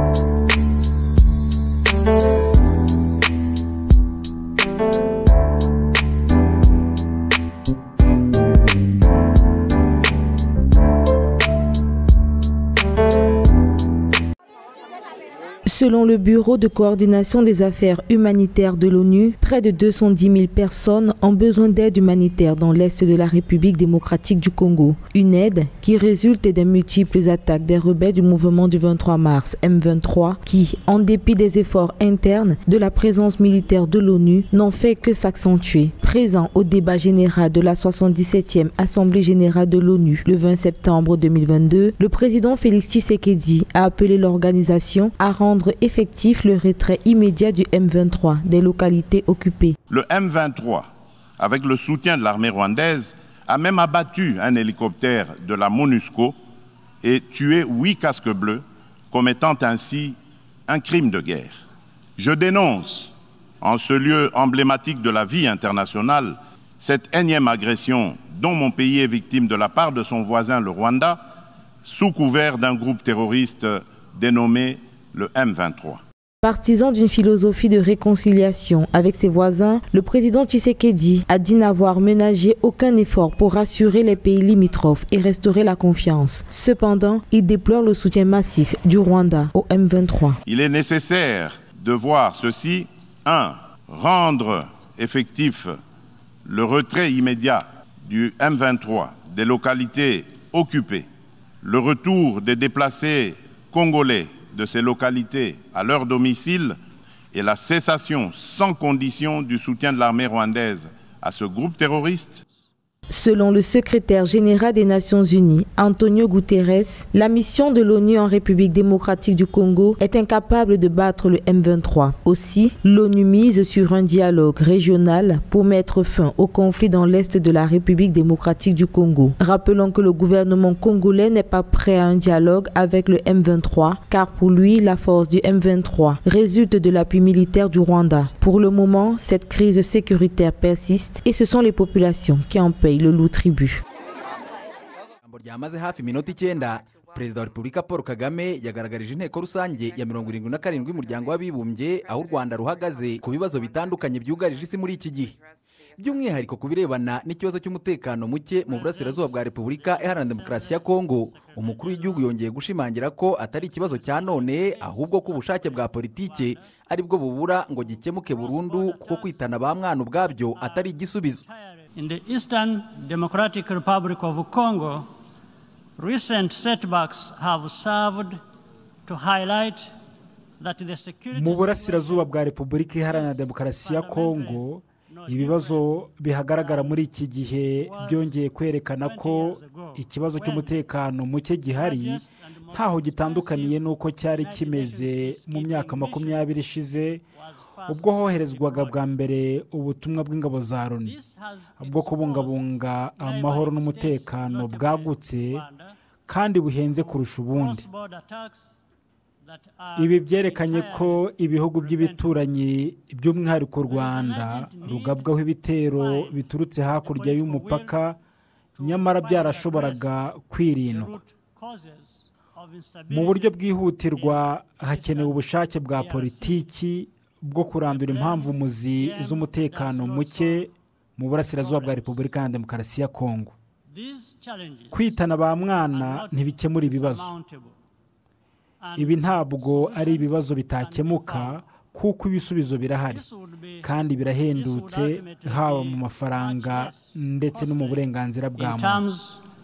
Selon le Bureau de coordination des affaires humanitaires de l'ONU, près de 210 000 personnes ont besoin d'aide humanitaire dans l'est de la République démocratique du Congo. Une aide qui résulte des multiples attaques des rebelles du mouvement du 23 mars M23 qui, en dépit des efforts internes de la présence militaire de l'ONU, n'ont fait que s'accentuer. Présent au débat général de la 77e Assemblée générale de l'ONU le 20 septembre 2022, le président Félix Tshisekedi a appelé l'organisation à rendre effectif le retrait immédiat du M23 des localités occupées. Le M23, avec le soutien de l'armée rwandaise, a même abattu un hélicoptère de la MONUSCO et tué 8 casques bleus, commettant ainsi un crime de guerre. Je dénonce, en ce lieu emblématique de la vie internationale, cette énième agression dont mon pays est victime de la part de son voisin le Rwanda, sous couvert d'un groupe terroriste dénommé le M23. Partisan d'une philosophie de réconciliation avec ses voisins, le président Tshisekedi a dit n'avoir ménagé aucun effort pour rassurer les pays limitrophes et restaurer la confiance. Cependant, il déplore le soutien massif du Rwanda au M23. Il est nécessaire de voir ceci. 1. Rendre effectif le retrait immédiat du M23 des localités occupées, le retour des déplacés congolais de ces localités à leur domicile et la cessation sans condition du soutien de l'armée rwandaise à ce groupe terroriste. Selon le secrétaire général des Nations Unies, Antonio Guterres, la mission de l'ONU en République démocratique du Congo est incapable de battre le M23. Aussi, l'ONU mise sur un dialogue régional pour mettre fin au conflit dans l'est de la République démocratique du Congo. Rappelons que le gouvernement congolais n'est pas prêt à un dialogue avec le M23, car pour lui, la force du M23 résulte de l'appui militaire du Rwanda. Pour le moment, cette crise sécuritaire persiste et ce sont les populations qui en payent le loup tribut. Ryamaze hafi minota 9 Perezida wa Repubulika Paul Kagame yagaragarije inteko rusange ya 77 y'umuryango w'abibumbye aho u Rwanda ruhagaze ku bibazo bitandukanye byugarije isi muri iki gihe. By'umwihariko ku birebana n'ikibazo cy'umutekano muke mu burasirazuba bwa Repubulika Iharanira Demokarasi ya Kongo, umukuru w'igihugu yongeye gushimangira ko atari ikibazo cya none ahubwo ko ubushake bwa politike ari bwo bubura ngo gikemuke burundu kuko kwitana ba mwana ubwabyo atari igisubizo. In the Eastern Democratic Republic of Congo, recent setbacks have served to highlight that the security... Mu burasirazuba bwa Repubulika Iharanira Demokarasi ya Kongo, ibibazo bihagaragara muri iki gihe byongeye kwerekana ko ikibazo cy'umutekano muke gihari ntaho gitandukaniye n'uko cyari kimeze mu myaka 20 ishize, ubwo hoherezwaga bwa mbere ubutumwa bw'ingabo za Loni bwo kubungabunga amahoro n'umutekano bwagutse kandi buhenze kurusha ubundi. Ibi byerekanye ko ibihugu by'ibituranyi by'umwihariko Rwanda rugabwaho ibitero biturutse hakurya y'umupaka, nyamara byarashoboraga kwirindwa. Mu buryo bwihutirwa hakenewe ubushake bwa politiki bwo kurandura impamvu muzi z'umutekano muke mu burasirazuba bwa Repubulika ya Demokarasi ya Kongo. Kwitana ba mwana ntibikemura ibibazo. Ibi ntabwo ari ibibazo bitakemuka kuko ibisubizo birahari kandi birahendutse, haba mu mafaranga ndetse no mu burenganzira bwa muntu.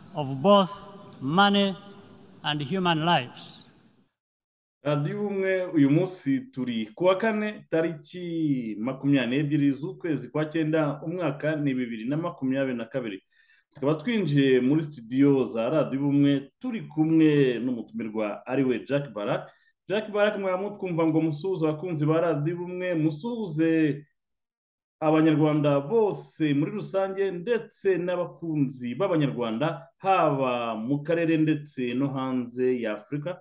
Radio Ubumwe uyu munsi turi kuwa 4 tariki 22 z'ukwezi kwa 9 umwaka ni 2022. Tukaba twinjiye muri studio za Radio Ubumwe turi kumwe n'umutumirwa ariwe Jack Barak. Jack Barak mwamutwumva ngo musuhuze abakunzi ba Radio Ubumwe, musuhuze abanyarwanda bose muri rusange ndetse n'abakunzi b'abanyarwanda haba mu karere ndetse no hanze ya Afrika.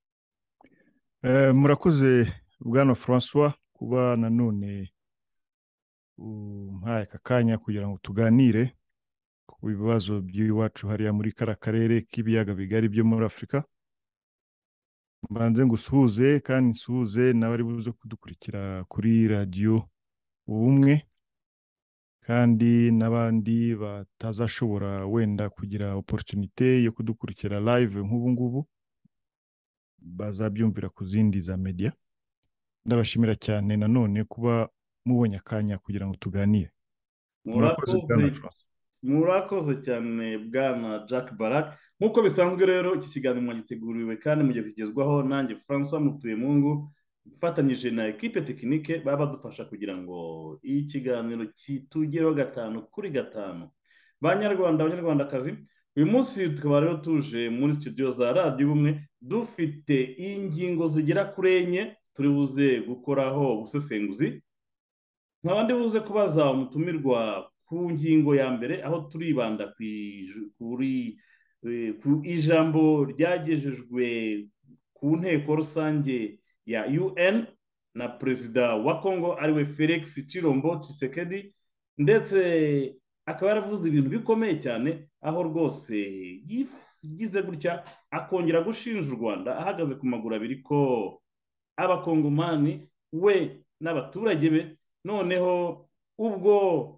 Murakoze bwana François kuba nanone umpaye akanya kugira ngo tuganire ku bibazo by'iwacu hariya muri kara karere k'ibiyaga bigari byo muri Afrika. mbanze ngusuhuze kandi nsuhuze n'abari buze kudukurikira kuri radiyo ubumwe, kandi n'abandi batazashobora wenda kugira opportunité yo kudukurikira live nk'ubu ngubu bazabyumvira ku zindi za media. Ndabashimira cyane nanone kuba mubonye akanya kugira ngo tuganire. Murakoze Bwana murakoze Francois. murakoze cyane bwana Jack Barak. Nk'uko bisanzwe rero iki kiganiro mwagiteguriwe kandi mugiye kugezwaho nanjye Francois Mutuyemungu mfatanyije na ekipe tekinike baba badufasha kugira ngo iyi kiganiro kitugereho 5 kuri 5. Banyarwanda banyarwandakazi, uyu munsi tukaba rero tuje muri studio za radiyo ubumwe dufite ingingo zigera kuri enye turi buze gukoraho ubusesenguzi. nk'abandi buze kubaza umutumirwa ku ngingo ya mbere aho turibanda ku ijambo ryagejejwe ku nteko rusange ya UN na perezida wa Congo ariwe Felix Chilombo Tshisekedi, ndetse akaba yaravuze ibintu bikomeye cyane aho rwose yigize gutya akongera gushinja u Rwanda ahagaze ku maguru abiri ko abakongomani we n'abaturage be noneho ubwo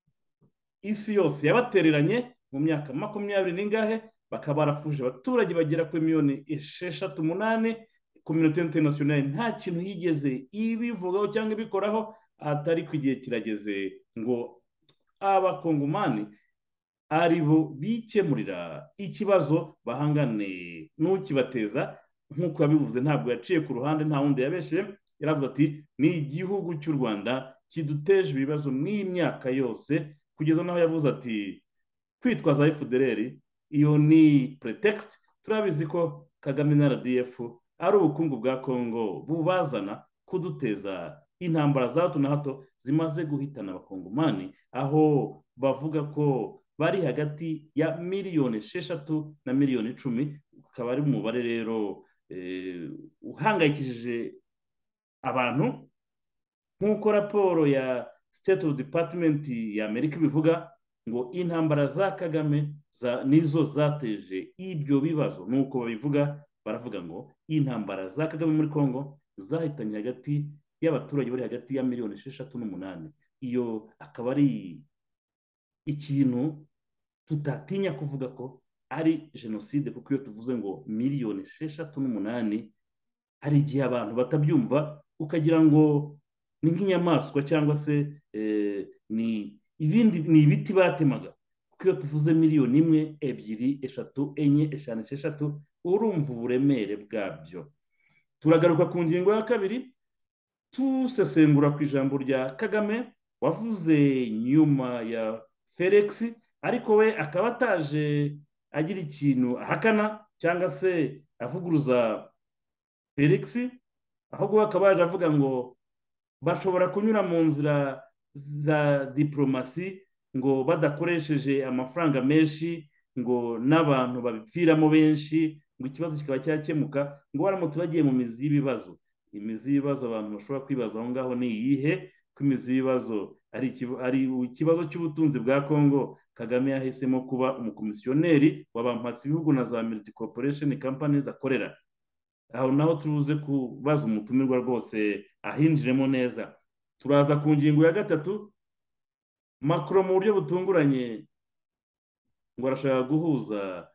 isi yose yabatereranye mu myaka 20 n'ingahe bakaba barafuje abaturage bagera kuri miliyoni 68. Communauté internationale nta kintu yigeze ibivugaho cyangwa ibikoraho, atari ku gihe kirageze ngo abakongomani ari bo bikemurira ikibazo bahangane n'ukibateza. Nk'uko yabivuze ntabwo yaciye ku ruhande, nta wundi yabeshe, yaravuze ati ni igihugu cy'u Rwanda kiduteje ibibazo n'imyaka yose, kugeza naho yavuze ati kwitwaza FDLR iyo ni pretext. Turabizi ko Kagame na RDF ari ubukungu bwa Congo bubazana kuduteza intambara za hato na hato zimaze guhitana abakongomani, aho bavuga ko bari hagati ya miliyoni 6 na miliyoni 10. Ukaba ari umubare rero uhangayikishije abantu, nk'uko raporo ya State of Department ya Amerika bivuga ngo intambara za Kagame nizo zateje ibyo bibazo. Nuko babivuga, baravuga ngo intambara za Kagame muri Congo zahitanye hagati y'abaturage bari hagati ya miliyoni 6 n'8. Iyo akaba ari ikintu tutatinya kuvuga ko ari jenoside, kuko iyo tuvuze ngo miliyoni 6 n'8 hari igihe abantu batabyumva ukagira ngo ni nk'inyamaswa cyangwa se ni ibiti batemaga, kuko iyo tuvuze miliyoni 1, 2, 3, 4, 5, 6 urumva uburemere bwabyo. Turagaruka ku ngingo ya kabiri tusesengura ku ijambo rya Kagame wavuze nyuma ya Felix, ariko we akaba ataje agira ikintu ahakana cyangwa se avuguruza Felix, ahubwo akaba yaje avuga ngo bashobora kunyura mu nzira za diplomasi ngo badakoresheje amafaranga menshi, ngo n'abantu babipfiramo benshi, ngo ikibazo kikaba cyakemuka, ngo baramutse bagiye mu mizi y'ibibazo. Imizi y'ibibazo abantu bashobora kwibaza aho ngaho ni iyihe? Ko imizi y'ibibazo ari ikibazo cy'ubutunzi bwa Congo. Kagame yahisemo kuba umukomisiyoneri wabampatse ibihugu na za multi corporation companies akorera. Aho naho turuze kubaza umutumirwa rwose ahinjiremo neza. Turaza ku ngingo ya gatatu. Macron mu buryo butunguranye ngo arashaka guhuza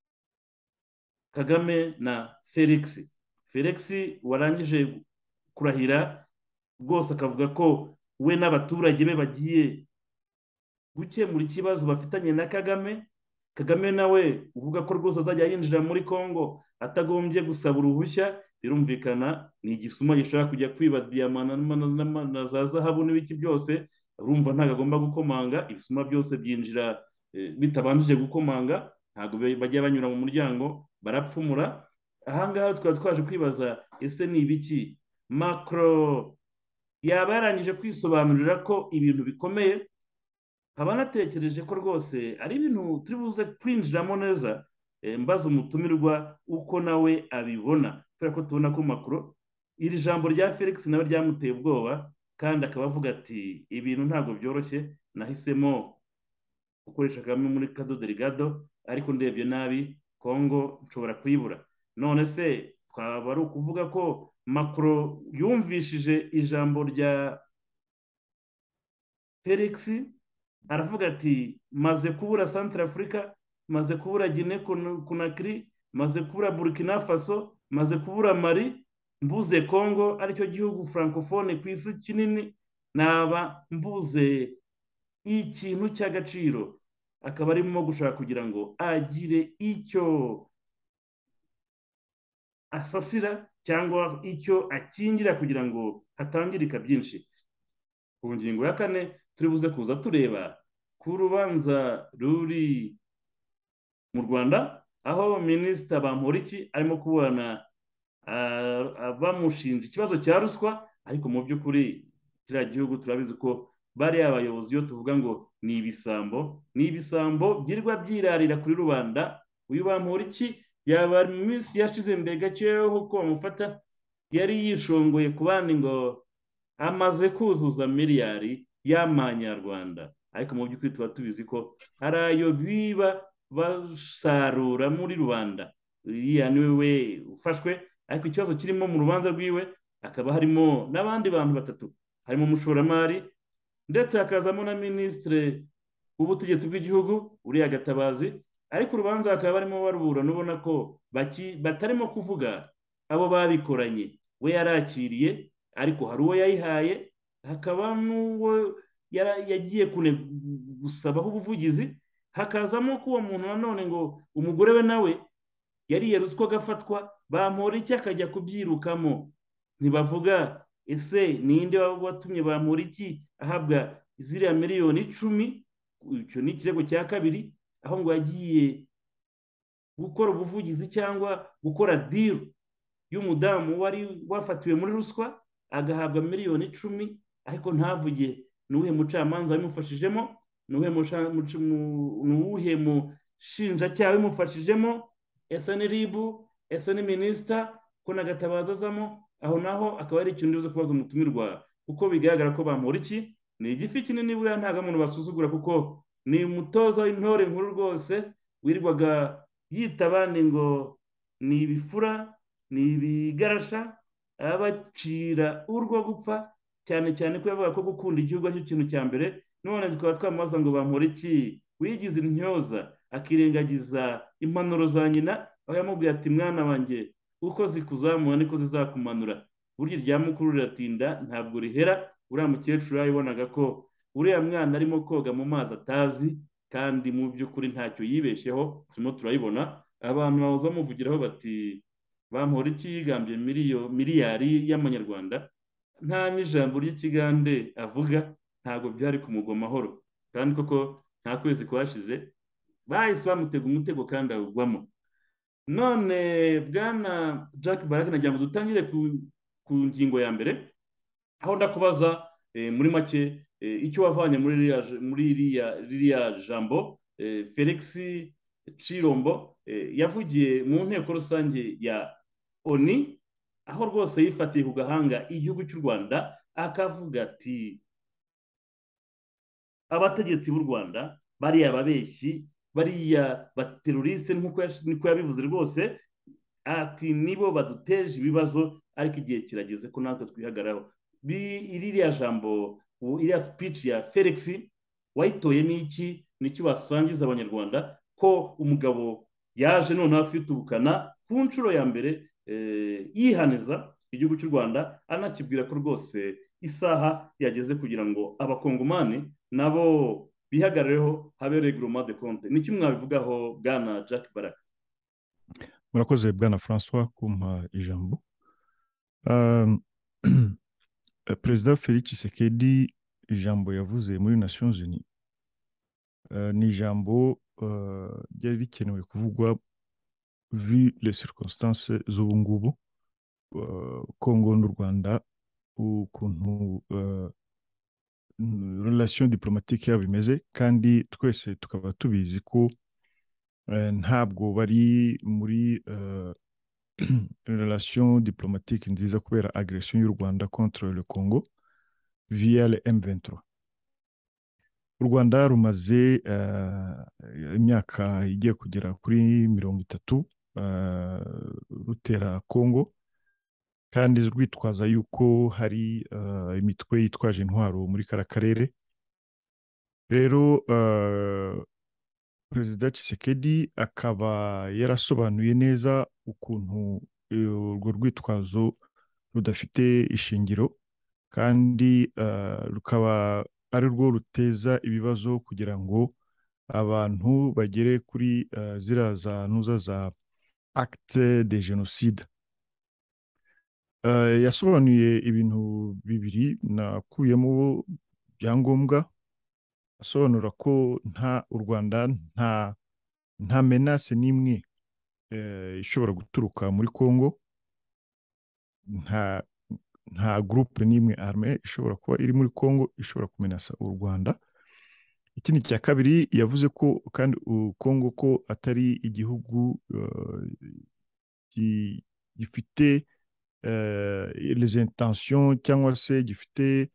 Kagame na Felix. Felix warangije kurahira rwose akavuga ko we n'abaturage be bagiye gukemura ikibazo bafitanye na Kagame. Kagame nawe uvuga ko rwose azajya yinjira muri Congo atagombye gusaba uruhushya. Birumvikana ni igisuma gishobora kujya kwiba diyama na za zahabu n'ibiki byose, urumva ntabwo agomba gukomanga. Ibisuma byose byinjira bitabanjije gukomanga, ntabwo bajya banyura mu muryango, barapfumura. Ahangaha twari twaje kwibaza, ese ni ibiki Macron yaba yarangije kwisobanurira ko ibintu bikomeye? Nkaba natekereje ko rwose ari ibintu turi buze kwinjiramo neza, mbaza umutumirwa uko nawe abibona, kubera ko tubona ko Macron iri jambo rya Felix nawe ryamuteye ubwoba, kandi akaba avuga ati ibintu ntabwo byoroshye, nahisemo gukoresha Kagame muri Cabo Delgado, ariko ndebye nabi Congo nshobora kuyibura. None se twaba ari ukuvuga ko Macron yumvishije ijambo rya Felix, aravuga ati maze kubura Centre Africa, maze kubura Guinea Conakry, maze kubura Burkina Faso, maze kubura Mali, mbuze Congo aricyo gihugu francophone ku isi kinini, naba mbuze ikintu cy'agaciro. Akaba arimo gushaka kugira ngo agire icyo asasira cyangwa icyo akingira kugira ngo hatangirika byinshi. Ku ngingo ya kane turi buze kuza tureba ku rubanza ruri mu Rwanda, aho minisita Bamporiki arimo kuburana bamushinja ikibazo cya ruswa, ariko mu by'ukuri kiriya gihugu turabizi ko bariya abayobozi iyo tuvuga ngo ni ibisambo byirirwa byirarira kuri rubanda. Uyu Bamporiki yaba mu minsi yashize mbere gakeho ko bamufata yari yishongoye ku bandi ngo amaze kuzuza miliyari y'amanyarwanda, ariko mu by'ukuri tuba tubizi ko hari ayo biba basarura muri rubanda. Uriya niwe we ufashwe, ariko ikibazo kirimo mu rubanza rwiwe hakaba harimo n'abandi bantu batatu, harimo umushoramari ndetse hakazamo na minisitiri w'ubutegetsi bw'igihugu uriya Gatabazi, ariko urubanza hakaba barimo baruburana ubona ko batarimo kuvuga abo babikoranye. We yarakiriye, ariko hari uwo yayihaye, hakaba n'uwo yagiye gusabaho ubuvugizi, hakazamo ko uwo muntu nanone ngo umugore we nawe yariye ruswa agafatwa, Bamporiki akajya kubyirukamo. Ntibavuga ese ninde watumye Bamporiki ahabwa ziriya miliyoni 10. Icyo ni ikirego cya kabiri, aho ngo yagiye gukora ubuvugizi cyangwa gukora deal y'umudamu wari wafatiwe muri ruswa agahabwa miliyoni 10, ariko ntavuge n'uwuhe mucamanza bimufashijemo, n'uwuhe mushinjacyaha bimufashijemo, ese ni RIB, ese ni minisita, ko na Gatabazi azamo. Aho naho akaba ari ikintu uza kubaza umutumirwa, kuko bigaragara ko Bamporiki ni igifi kinini, buriya ntabwo umuntu basuzugura, kuko ni umutoza w'intore nkuru rwose, wirirwaga yita abandi ngo ni ibifura, ni ibigarasha, abacira urwo gupfa, cyane cyane ko yavuga ko gukunda igihugu aricyo kintu cya mbere. None tukaba twamubaza ngo Bamporiki wigize intyoza akirengagiza impanuro za nyina, aho yamubwiye ati mwana wanjye uko zikuzamura niko zizakumanura, burya irya mukuru riratinda ntabwo rihera. Uriya mukecuru yabibonaga ko uriya mwana arimo koga mu mazi atazi, kandi mu by'ukuri ntacyo yibeshyeho, turimo turayibona. Abantu bahoza bamuvugiraho bati Bamporiki yigambye miliyari y'amanyarwanda, nta n'ijambo ry'ikigande avuga, ntabwo byari kumugwa amahoro. Kandi koko nta kwezi kwashize bahise bamutega umutego kandi awugwamo. None bwana Jack Barak, nagira ngo dutangire ku ngingo ya mbere, aho ndakubaza muri make icyo wavanye muri ririya jambo Felix Tshilombo yavugiye mu nteko rusange ya ONU, aho rwose yifatiye ku gahanga igihugu cy'u Rwanda, akavuga ati abategetsi b'u Rwanda bariya babeshyi, bariya bateroriste, niko yabivuze rwose, ati nibo baduteje ibibazo, ariko igihe kirageze ko natwe twihagararaho. Iriya jambo, iriya speech ya Felix wayitoye n'iki, nicyo basangiza abanyarwanda, ko umugabo yaje noneho afite ubukana ku nshuro ya mbere yihaniza igihugu cy'u Rwanda, anakibwira ko rwose isaha yageze kugira ngo abakongomani nabo bihagarareho, habe reglement de compte. Niki mwabivugaho bwana Jack Barak? Murakoze bwana François kumpa ijambo. Perezida Felix Tshisekedi ijambo yavuze muri Nations Unies ni ijambo ryari rikenewe kuvugwa vu les circonstances z'ubu ngubu, Congo n'u Rwanda, ukuntu relation diplomatique yabo imeze, kandi twese tukaba tubizi ko ntabwo bari muri relation diplomatique nziza kubera agression y'u Rwanda contre le Congo via le M23. U Rwanda rumaze imyaka igiye kugera kuri 30 rutera Kongo kandi rwitwaza yuko hari imitwe yitwaje intwaro muri kara karere. Rero Perezida Tshisekedi akaba yarasobanuye neza ukuntu urwo rwitwazo rudafite ishingiro kandi rukaba ari rwo ruteza ibibazo kugira ngo abantu bagere kuri ziriya za ntuza za acte de génocide. Yasobanuye ibintu bibiri nakuyemo byangombwa, asobanura ko u Rwanda nta menace n'imwe ishobora guturuka muri Congo, nta groupe n'imwe arme ishobora kuba iri muri Congo ishobora kumenasa u Rwanda. Ikindi cya kabiri yavuze ko kandi Congo ko atari igihugu gifite les intentions cyangwa se gifite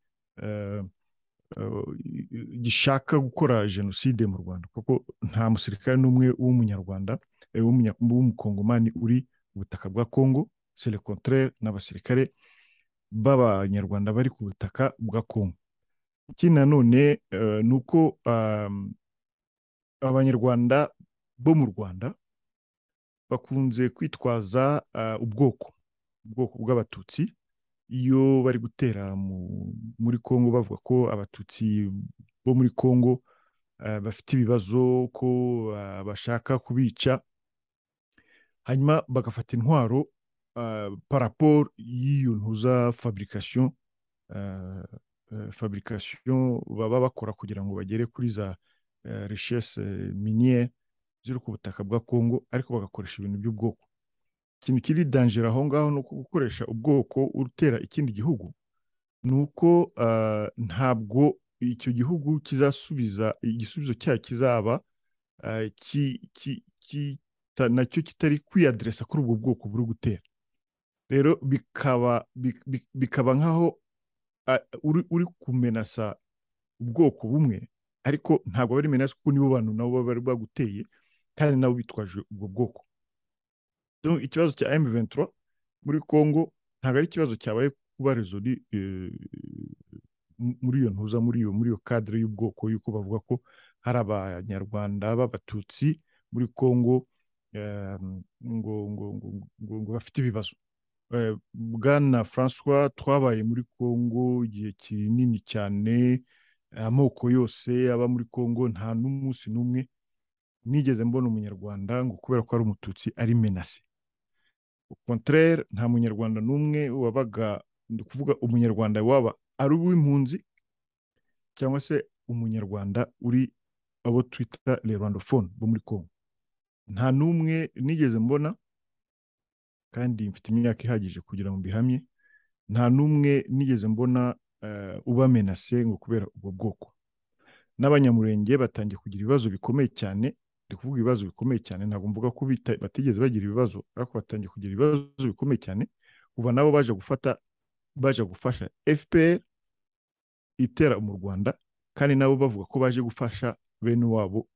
gishaka gukora jenoside mu Rwanda, kuko nta musirikare n'umwe w'umunyarwanda w'umukongomani uri ubutaka bwa Congo. C'est le contraire, n'abasirikare b'abanyarwanda bari ku butaka bwa Congo. Ikindi nanone ni uko abanyarwanda bo mu Rwanda bakunze kwitwaza ubwoko bw'abatutsi iyo bari gutera muri Congo, bavuga ko abatutsi bo muri Congo bafite ibibazo, ko bashaka kubica, hanyuma bagafata intwaro par rapport y'iyo ntuza fabrication baba bakora kugira ngo bagere kuri za richesse minière ziri ku butaka bwa Congo, ariko bagakoresha ibintu by'ubwoko. Ikintu kiri danger aho ngaho ni uko gukoresha ubwoko utera ikindi gihugu, ni uko ntabwo icyo gihugu kizasubiza igisubizo cyayo kizaba nacyo kitari kwiyadresa kuri ubwo bwoko buri gutera. Rero bikaba nkaho uri kumenasa ubwoko bumwe, ariko ntabwo bari menasa kuko nibo bantu nabo bari baguteye kandi nabo bitwaje ubwo bwoko. Donc ikibazo cya M23 muri Congo ntabwo ari ikibazo cyabaye kuba resoli muri iyo ntuza muri iyo cadre y'ubwoko, yuko bavuga ko hari abanyarwanda b'abatutsi muri Congo ngo bafite ibibazo. Bwana François, twabaye muri Congo igihe kinini cyane, amoko yose aba muri Congo, nta n'umunsi n'umwe nigeze mbona umunyarwanda ngo kubera ko ari umututsi ari menase. Au contraire, nta munyarwanda n'umwe wabaga, ndi kuvuga umunyarwanda waba ari uw'impunzi cyangwa se umunyarwanda uri abo twita les rwandophones bo muri Congo, nta n'umwe nigeze mbona, kandi mfite imyaka ihagije kugira ngo mbihamye, nta n'umwe nigeze mbona uba menase ngo kubera ubwo bwoko. N'abanyamurenge batangiye kugira ibibazo bikomeye cyane, ndi kuvuga ibibazo bikomeye cyane, ntabwo mvuga ko batigeze bagira ibibazo, ariko batangiye kugira ibibazo bikomeye cyane kuva nabo baje gufasha FPR itera mu Rwanda, kandi nabo bavuga ko baje gufasha bene wabo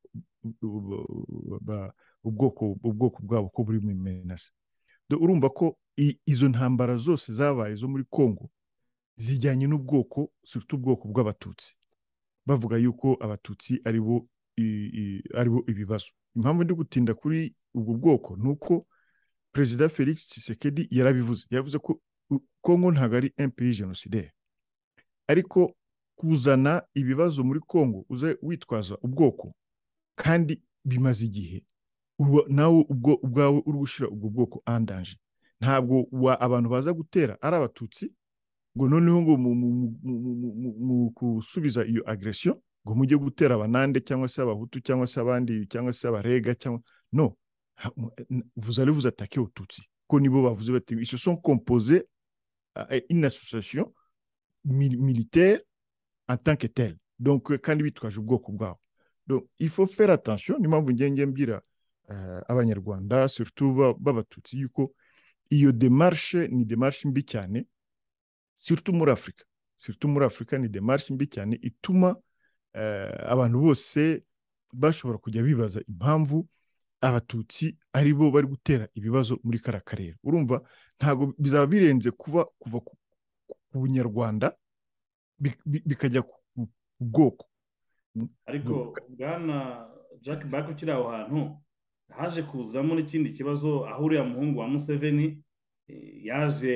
ubwoko bwabo ko buri mu menase. Urumva ko izo ntambara zose zabaye zo muri Congo zijyanye n'ubwoko, surtout ubwoko bw'abatutsi, bavuga yuko abatutsi aribo ibibazo. Impamvu ndi gutinda kuri ubwo bwoko ni uko Perezida Felix Tshisekedi yarabivuze, yavuze ko Congo ntabwo ari un pays génocidaire, ariko kuzana ibibazo muri Congo uze witwaza ubwoko kandi bimaze igihe, nawe ubwawe uri gushyira ubwo bwoko andanje. Ntabwo abantu baza gutera ari abatutsi ngo noneho ngo mu gusubiza iyo agression ngo mujye gutera abanande cyangwa se abahutu cyangwa se abandi cyangwa se abarega cyangwa no, vous allez vous attaquer aux tutsi, ko nibo bavuze bati ils se sont composés une association militaire en tant que telle, donc kandi bitwaje ubwoko bwabo. Donc il faut faire attention, ni mpamvu ngenge mbira abanyarwanda surtout b'abatutsi yuko iyo démarche ni démarche mbi cyane, surtout muri Afrika ni démarche mbi cyane ituma abantu bose bashobora kujya bibaza impamvu abatutsi ari bo bari gutera ibibazo muri kariya karere. Urumva ntabwo bizaba birenze kuva ku bunyarwanda bikajya ku bwoko. ariko bwana jack back ukiri aho hantu haje kuzamo n'ikindi kibazo, aho uriya muhungu wa Museveni yaje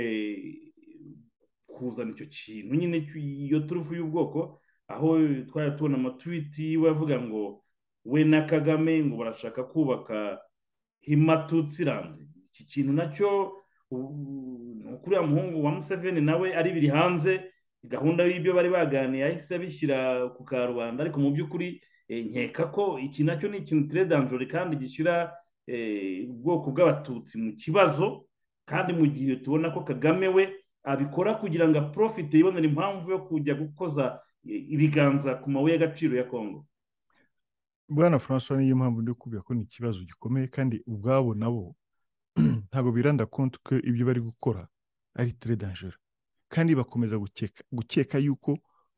kuzana icyo kintu nyine iyo turufu y'ubwoko, aho twari tubona amatwiti yiwe avuga ngo we na Kagame ngo barashaka kubaka Himatutsirand. Iki kintu nacyo uriya muhungu wa Museveni nawe ari biri hanze, gahunda y'ibyo bari baganiye ahise abishyira ku karubanda, ariko mu by'ukuri nkeka ko iki nacyo ni ikintu très dangereux kandi gishyira ubwoko bw'abatutsi mu kibazo, kandi mu gihe tubona ko Kagame we abikora kugira ngo aprofite yibonera impamvu yo kujya gukoza ibiganza ku mabuye y'agaciro ya Kongo. Bwana François, niyo mpamvu ndi kubwira ko ni ikibazo gikomeye, kandi ubwabo nabo ntabwo biranda konti ko ibyo bari gukora ari très dangereux, kandi bakomeza gukeka yuko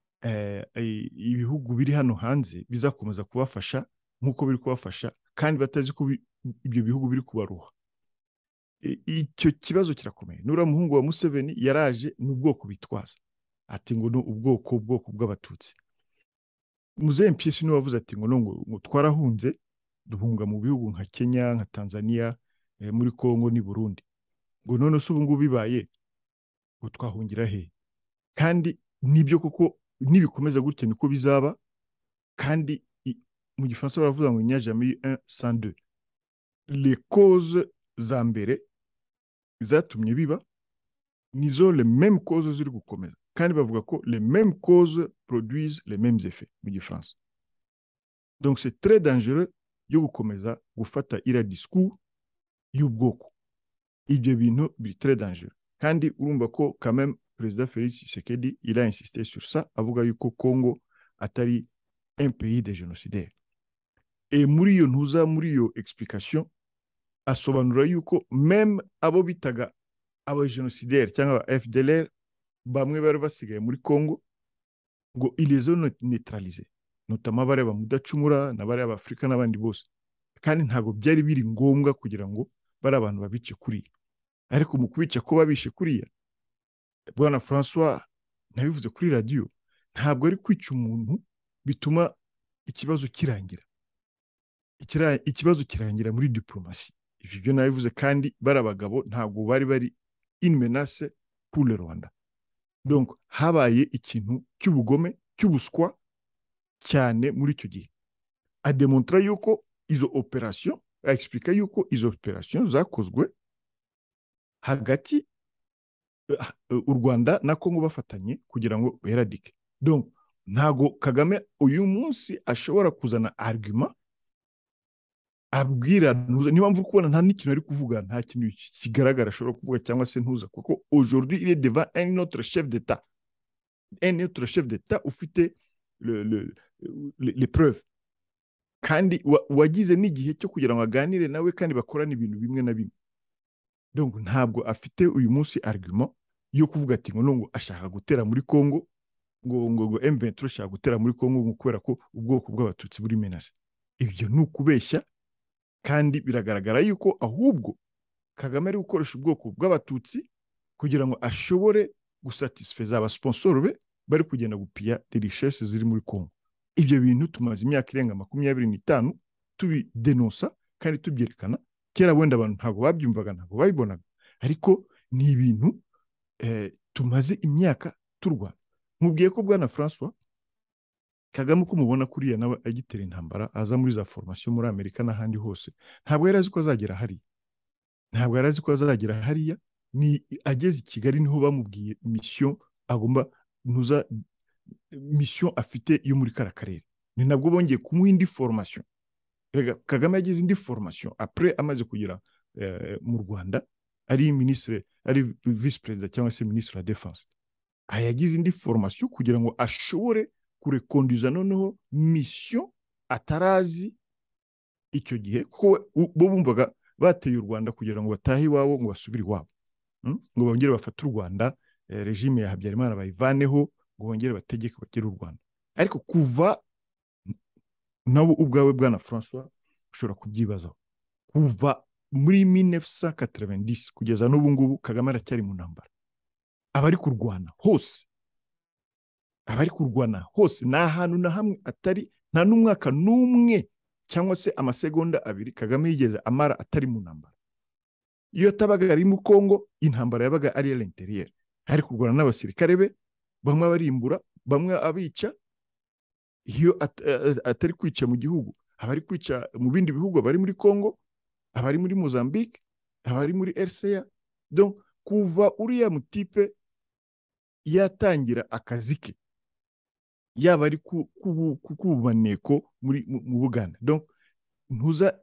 ibihugu biri hano hanze bizakomeza kubafasha nk'uko biri kubafasha, kandi batazi ko ibyo bihugu biri kubaruha. Icyo kibazo kirakomeye. Nura muhungu wa Museveni yaraje n'ubwoko bitwaza ati ngo no ubwoko bw'abatutsi. Muzehe Mpyisi niwe wavuze ati ngo twarahunze duhunga mu bihugu nka Kenya, nka Tanzania, muri Kongo ni Burundi, ngo none se ubu ngubu bibaye ngo twahungira he? Kandi nibyo koko nibikomeza gutya niko bizaba, kandi mu gifaransa baravuga ngo il n'y a jamais eu un sans deux. Les causes za mbere zatumye biba nizo les mêmes causes ziri gukomeza, kandi bavuga ko les mêmes causes produisent les mêmes effets mu gifaransa. Donc c'est très dangereux yo gukomeza gufata ira discours y'ubwoko. Ibyo bintu biri très dangereux, kandi urumva ko quand même Président Félix Tshisekedi il a insisté sur ça, avuga yuko Congo atari un pays de génocidaires. Et muri iyo explication asobanura yuko même abo bitaga aba génocidaires cyangwa aba FDLR bamwe bari basigaye muri Congo ngo ils les ont neutralisés, notamment bareba mudacumura na bareba Afrika n'abandi bose, kandi ntago byari biri ngombwa kugira ngo bari abantu babice kuriya. Ariko mu kubica ko babishe kuriya, Bwana François nabivuze kuri radio, ntabwo ari kwica umuntu bituma ikibazo kirangira. Ikibazo kirangira muri diplomasi. Ibyo nabivuze, kandi barabagabo ntabwo bari une menace pour le Rwanda. Donc habaye ikintu cy'ubugome cy'ubuswa cyane muri icyo gihe. A démontrer yuko izo operation, a expliquer yuko izo operation zakozwe hagati u Rwanda na Kongo bafatanye kugira ngo beradike. Donc ntago Kagame uyu munsi ashobora kuzana argument abwira niba mvuga kubona nta n'ikintu ari kuvuga, nta kintu kigaragara ashobora kuvuga cyangwa se ntuza, kuko aujourd'hui il est devant un autre chef d'État, ufite les preuves, kandi wagize n'igihe cyo kugira ngo aganire nawe kandi bakorana ibintu bimwe na bimwe. Donc ntabwo afite uyu munsi argument yo kuvuga ati ngo ashaka gutera muri Congo, ngo M23 ashaka gutera muri Congo kubera ko ubwoko bw'abatutsi buri menace. Ibyo ni ukubeshya, kandi biragaragara yuko ahubwo Kagame ari gukoresha ubwoko bw'abatutsi kugira ngo ashobore gusatisfeza abasponsor be bari kugenda gupiya des richesses ziri muri Congo. Ibyo bintu tumaze imyaka irenga 25 tubidenonsa kandi tubyerekana. Kera wenda abantu ntabwo babyumvaga, ntabwo babibonaga, ariko ni ibintu tumaze imyaka turwana. Mubwiye ko Bwana François Kagame uko mubona kuriya nawe agitera intambara, aza muri za formation muri Amerika n'ahandi hose, ntabwo yari azi ko azagera hariya. Ni ageze i Kigali niho bamubwiye mission agomba mission afite yo muri karakarere, ni nabwo bongeye kumuha indi formation. Kagame yagize indi formation après amaze kugira mu Rwanda ari ministre, ari vice president cyangwa se ministre la défense. Ayagize indi formation kugira ngo ashobore kurekonduza noneho mission atarazi icyo gihe, ko bo bumvaga bateye u Rwanda kugira ngo batahe iwabo, ngo basubire iwabo, ngo bongere bafate u Rwanda, regime ya Habyarimana bayivaneho, ngo bongere bategeke bagere u Rwanda. Ariko kuva nabo ubwawe Bwana François ushobora kubyibazaho, kuva muri 1990 kugeza n'ubu ngubu Kagame aracyari mu ntambara. Abari kurwana hose nta hantu na hamwe atari, nta n'umwaka n'umwe cyangwa se amasegonda abiri Kagame yigeze amara atari mu ntambara. Iyo atabaga ari mu Kongo, intambara yabaga ari à l'intérieur, hari kurwana n'abasirikare be, bamwe barimbura, bamwe abica. Iyo atari kwica mu gihugu, abari kwica mu bindi bihugu, abari muri Kongo, abari muri Mozambique, abari muri RCA. Donc kuva uriya mutipe yatangira akazi ke, yaba ari ku maneko mu Buganda, donc ntuza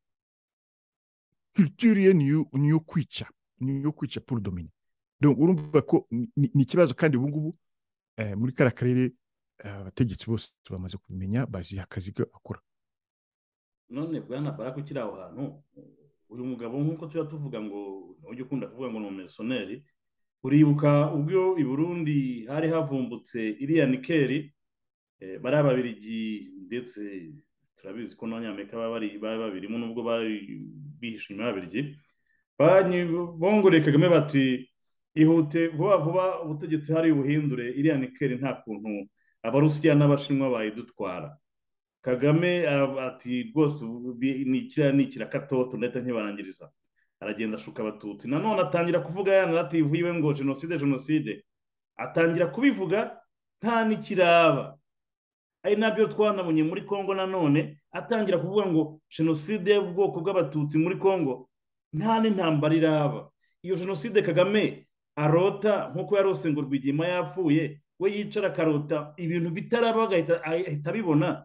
culture ye niyo kwica pour dominer. Donc urumva ko ni ikibazo, kandi ubu ngubu muri kara karere abategetsi bose bamaze kumenya, bazi akazi ke akora. None bwana Barack ukiri aho hantu, uyu mugabo nk'uko tuba tuvuga ngo ujye ukunda kuvuga ngo ni umumerisoneri, uribuka ubwo i Burundi hari havumbutse iriya nikeli, bari ababirigi ndetse turabizi ko n'abanyamerika bari babirimo, nubwo bari bihishe inyuma y'ababirigi, bongoreye Kagame bati ihute vuba vuba ubutegetsi hari buhindure iriya nikeli, nta kuntu Abarusiya n'Abashinwa bayidutwara. Kagame ati rwose ni ikirakatoto ndahita nkibarangiriza. Aragenda ashuka Abatutsi, nanone atangira kuvuga ya narrative yiwe ngo jenoside, atangira kubivuga nta n'ikiraba. Ari nabyo twanabonye muri Kongo, nanone atangira kuvuga ngo jenoside y'ubwoko bw'Abatutsi muri Kongo nta n'intambara iraba. Iyo jenoside Kagame arota nk'uko yarose ngo Rwigema yapfuye, we yicara akarota ibintu bitaraba ahita abibona.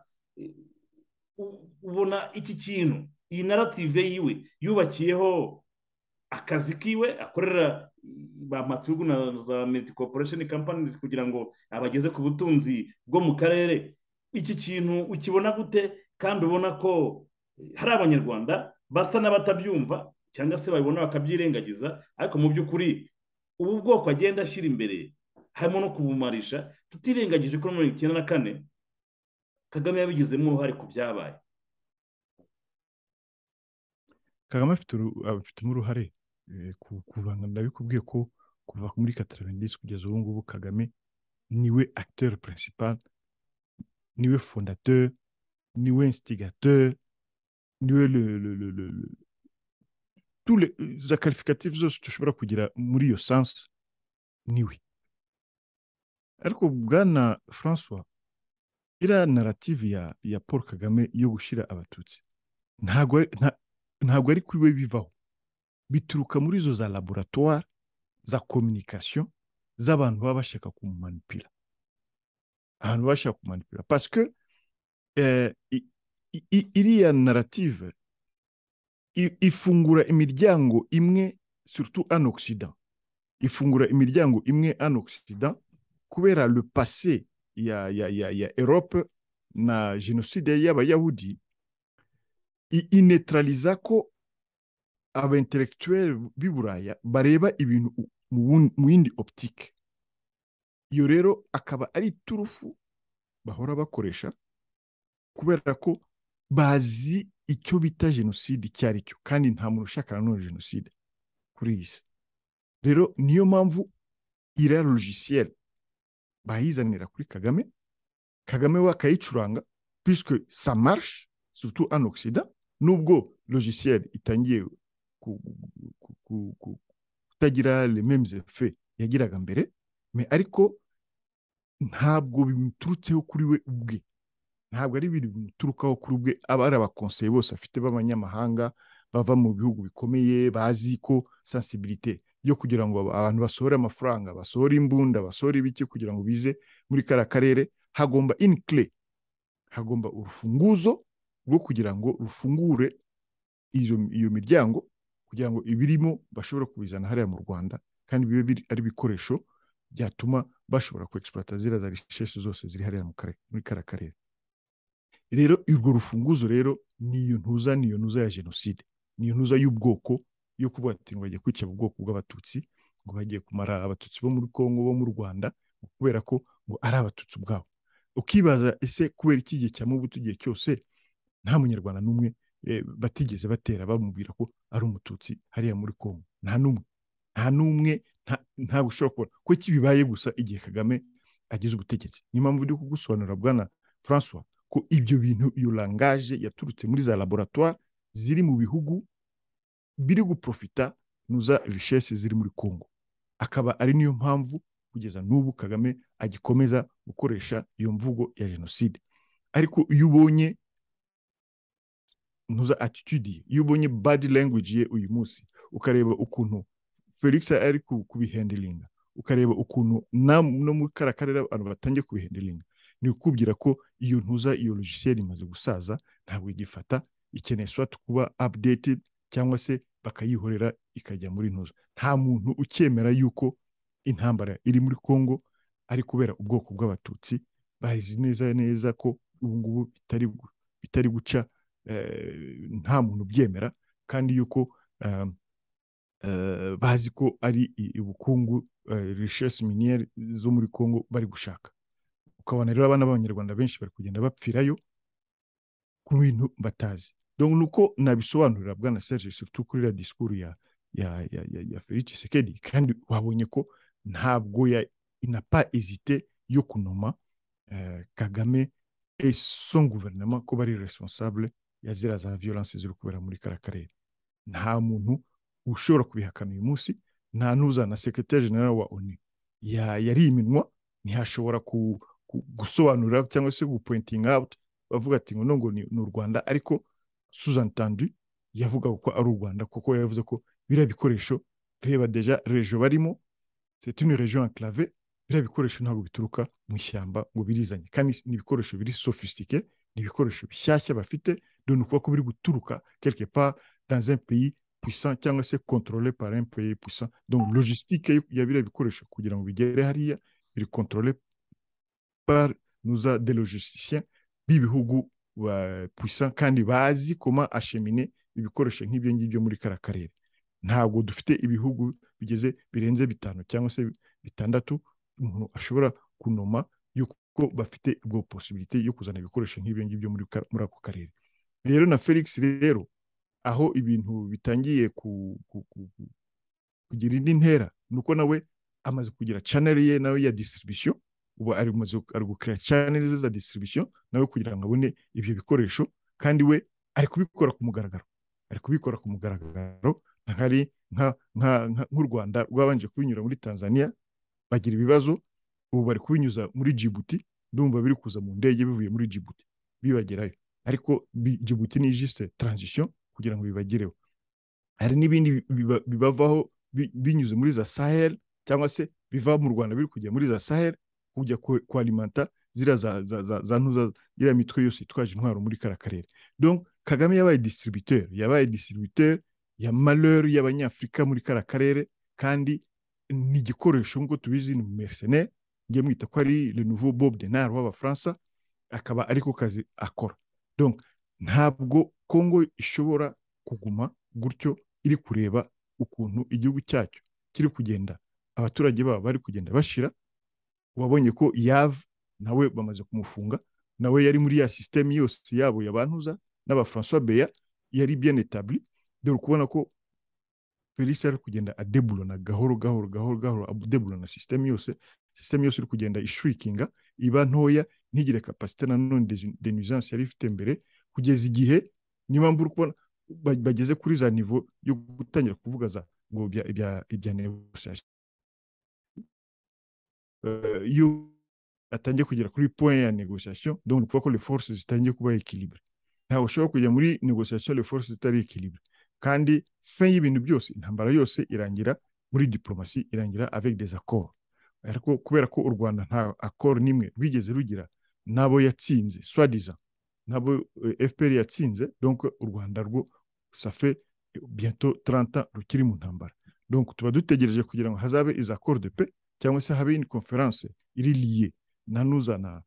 Ubona iki kintu, iyi narrative yiwe yubakiyeho akazi kiwe akorera ba Matugu na za Multi Corporation Companies kugira ngo abageze ku butunzi bwo mu karere. Iki kintu ukibona gute? Kandi ubona ko hari abanyarwanda basa n'abatabyumva cyangwa se babibona bakabyirengagiza, ariko mu by'ukuri ubu bwoko agenda ashyira imbere harimo no kubumarisha, tutirengagije ko muri 1994 Kagame yabigizemo uruhare ku byabaye. Kagame afitemo uruhare kuvanga. Ndabikubwiye ko kuva muri 90 kugeza ubu ngubu Kagame niwe acteur principal, niwe fondateur, niwe instigateur, niwe tous les qualificatifs zose tushobora kugira muri iyo sens niwe. Ariko bwana François, iriya narrative ya Paul Kagame yo gushyira Abatutsi ntabwo ari kuri we bivaho, bituruka muri izo za laboratoire za communication z'abantu baba bashaka kumumanipira, parce que iriya narrative ifungura imiryango imwe, surtout en Occident, ifungura imiryango imwe en Occident kubera le passé ya Europe na jenoside y'Abayahudi, inetraliza ko aba-intellectuel b'i Buraya bareba ibintu mu yindi optique. Iyo rero akaba ari turufu bahora bakoresha kubera ko bazi icyo bita jenoside icyo ari cyo, kandi nta muntu ushaka na jenoside kuri iyi si. Rero niyo mpamvu iriya logiciel bayizanira kuri Kagame we akayicuranga, puisque ça marche surtout en Occident, nubwo logiciel itangiye kutagira les mêmes effets yagiraga mbere, mais ariko ntabwo bimuturutseho kuri we ubwe, ntabwo ari ibintu bimuturukaho kuri ubwe. Aba ari abakonseye bose afite b'abanyamahanga bava mu bihugu bikomeye, bazi ko sensibilité yo kugira ngo abantu basohore amafaranga, basohore imbunda, basohore ibiki kugira ngo bize muri kara karere, hagomba une clé, hagomba urufunguzo rwo kugira ngo rufungure iyo miryango, kugira ngo ibirimo bashobora kubizana hariya mu Rwanda, kandi bibe ari ibikoresho byatuma bashobora kuexploita ziriya za richesse zose ziri hariya muri kara karere. Rero urwo rufunguzo rero niyo ntuza ya jenoside, niyo ntuza y'ubwoko, yo kuvuga ati ngo bagiye kwica ubwoko bw'Abatutsi, ngo bagiye kumara Abatutsi bo muri Kongo, bo mu Rwanda, kubera ko ngo ari Abatutsi ubwabo. Ukibaza ese kubera iki gihe cya Mobutu igihe cyose nta munyarwanda n'umwe batigeze batera bamubwira ko ari umututsi hariya muri Kongo. Nta n'umwe ntabwo ushobora kubona ko kibibaye gusa igihe Kagame agize ubutegetsi. Niyo mpamvu ndi kugusobanurira bwana François ko ibyo bintu, iyo langage yaturutse muri za laboratoire ziri mu bihugu biri guprofita nuza richesse ziri muri Kongo, akaba ari niyo mpamvu kugeza n'ubu Kagame agikomeza gukoresha iyo mvugo ya jenoside. Ariko iyo ubonye nuza attitude, iyo ubonye body language ye uyu munsi, ukareba ukuntu Felix ari kubihendelinga, ukareba ukuntu no muri karakarera abantu batangiye kubihendelinga, ni ukubwira ko iyo ntuza, iyo logiciel imaze gusaza, ntabwo igifata, ikeneye soit kuba updated cyangwa se bakayihorera ikajya muri ntuza. Nta muntu ukemera yuko intambara iri muri Kongo ari kubera ubwoko bw'abatutsi. Bazi neza ko ubu ngubu bitari guca, nta muntu byemera, kandi yuko bazi ko ari ubukungu, richesse minière zo muri Kongo bari gushaka. Ukabona rero abana b'Abanyarwanda benshi bari kugenda bapfirayo ku bintu batazi. Donc nuko nabisobanurira bwana Serge, surtout kuri la discours ya Félix Tshisekedi, kandi wabonye ko ntabwo n'a pas hésité yo kunoma Kagame et son gouvernement ko bari responsable ya zira za violence ziri kubera muri karakarere. Nta muntu ushobora kubihakana uyu munsi, nta nuza na secrétaire général wa ONU yari iminwa, ntihashobora gusobanura cyangwa se gupointing out bavuga ati ngo ni u Rwanda, ariko sous-entendu yavuga ko ari u Rwanda, kuko yavuze ko biriya bikoresho, reba deja region barimo, c'est une région enclavée, biriya bikoresho ntabwo bituruka mu ishyamba ngo birizanye, kandi ni ibikoresho biri sophistiqué, ni ibikoresho bishyashya bafite, donc ukuvuga ko biri guturuka quelque part dans un pays puissant cyangwa se contrôlé par un pays puissant. Donc logistique ya biriya bikoresho kugira ngo bigere hariya biri contrôlé par des logisticiens b'ibihugu puissant, kandi bazi comment acheminer ibikoresho nk'ibyo ngibyo muri karakarere. Ntabwo dufite ibihugu birenze 5 cyangwa se 6 umuntu ashobora kunoma yuko bafite ubwo possibilité yo kuzana ibikoresho nk'ibyo ngibyo muri ako karere. Rero na Felix rero, aho ibintu bitangiye kugira indi ntera, nuko nawe amaze kugira channel ye nawe ya distribution. Ubu ari gukora channel za distribution nawe kugira ngo abone ibyo bikoresho, kandi we ari kubikora ku mugaragaro, nk'u Rwanda rwabanje kubinyura muri Tanzania bagira ibibazo, ubu bari kubinyuza muri Djibouti, ndumva biri kuza mu ndege bivuye muri Djibouti bibagerayo, ariko Djibouti ni juste transition kugira ngo bibagereho. Hari n'ibindi bibavaho binyuze muri za Sahel, cyangwa se biva mu Rwanda biri kujya muri za Sahel kujya kwalimenta zira za ntuza iriya mitwe yose itwaje intwaro muri karakarere. Donc Kagame yabaye distributeur ya malheur y'Abanyafrika muri karakarere, kandi ni igikoresho nk'uko tubizi, ni mercenaire, ngiye mwita ko ari le nouveau Bob Denard w'Abafaransa, akaba ariko kazi akora. Donc ntabwo Kongo ishobora kuguma gutyo iri kureba ukuntu igihugu cyacyo kiri kugenda, abaturage babo bari kugenda bashira. Wabonye ko Yave nawe bamaze kumufunga, nawe yari muri ya système yose yabo yabantuza n'aba François Beya yari bien établi. Dore kubona ko Felix ari kugenda adebulona gahoro adebulona système yose iri kugenda ishrinkinga, iba ntoya, ntigire capacité na none de nuisance yari ifite mbere, kugeza igihe niba mbura kubona bageze kuri za niveau yo gutangira kuvuga za ngo ibya négociation. Iyo atangiye kugera kuri point ya négociation, donc ukuvuga ko les forces zitangiye kuba équilibré. Ntabwo ushobora kujya muri négociation les forces zitari équilibré, kandi fin y'ibintu byose, intambara yose irangira muri diplomatie, irangira avec des accords. Ariko kubera ko u Rwanda nta accord nimwe rwigeze rugira nabo yatsinze, soi-disant nabo FPR yatsinze, donc u Rwanda rwo ça fait bientôt 30 ans rukiri mu ntambara. Donc tuba dutegereje kugira ngo hazabe iz accords de paix, cyangwa se habe une conférence iri liée na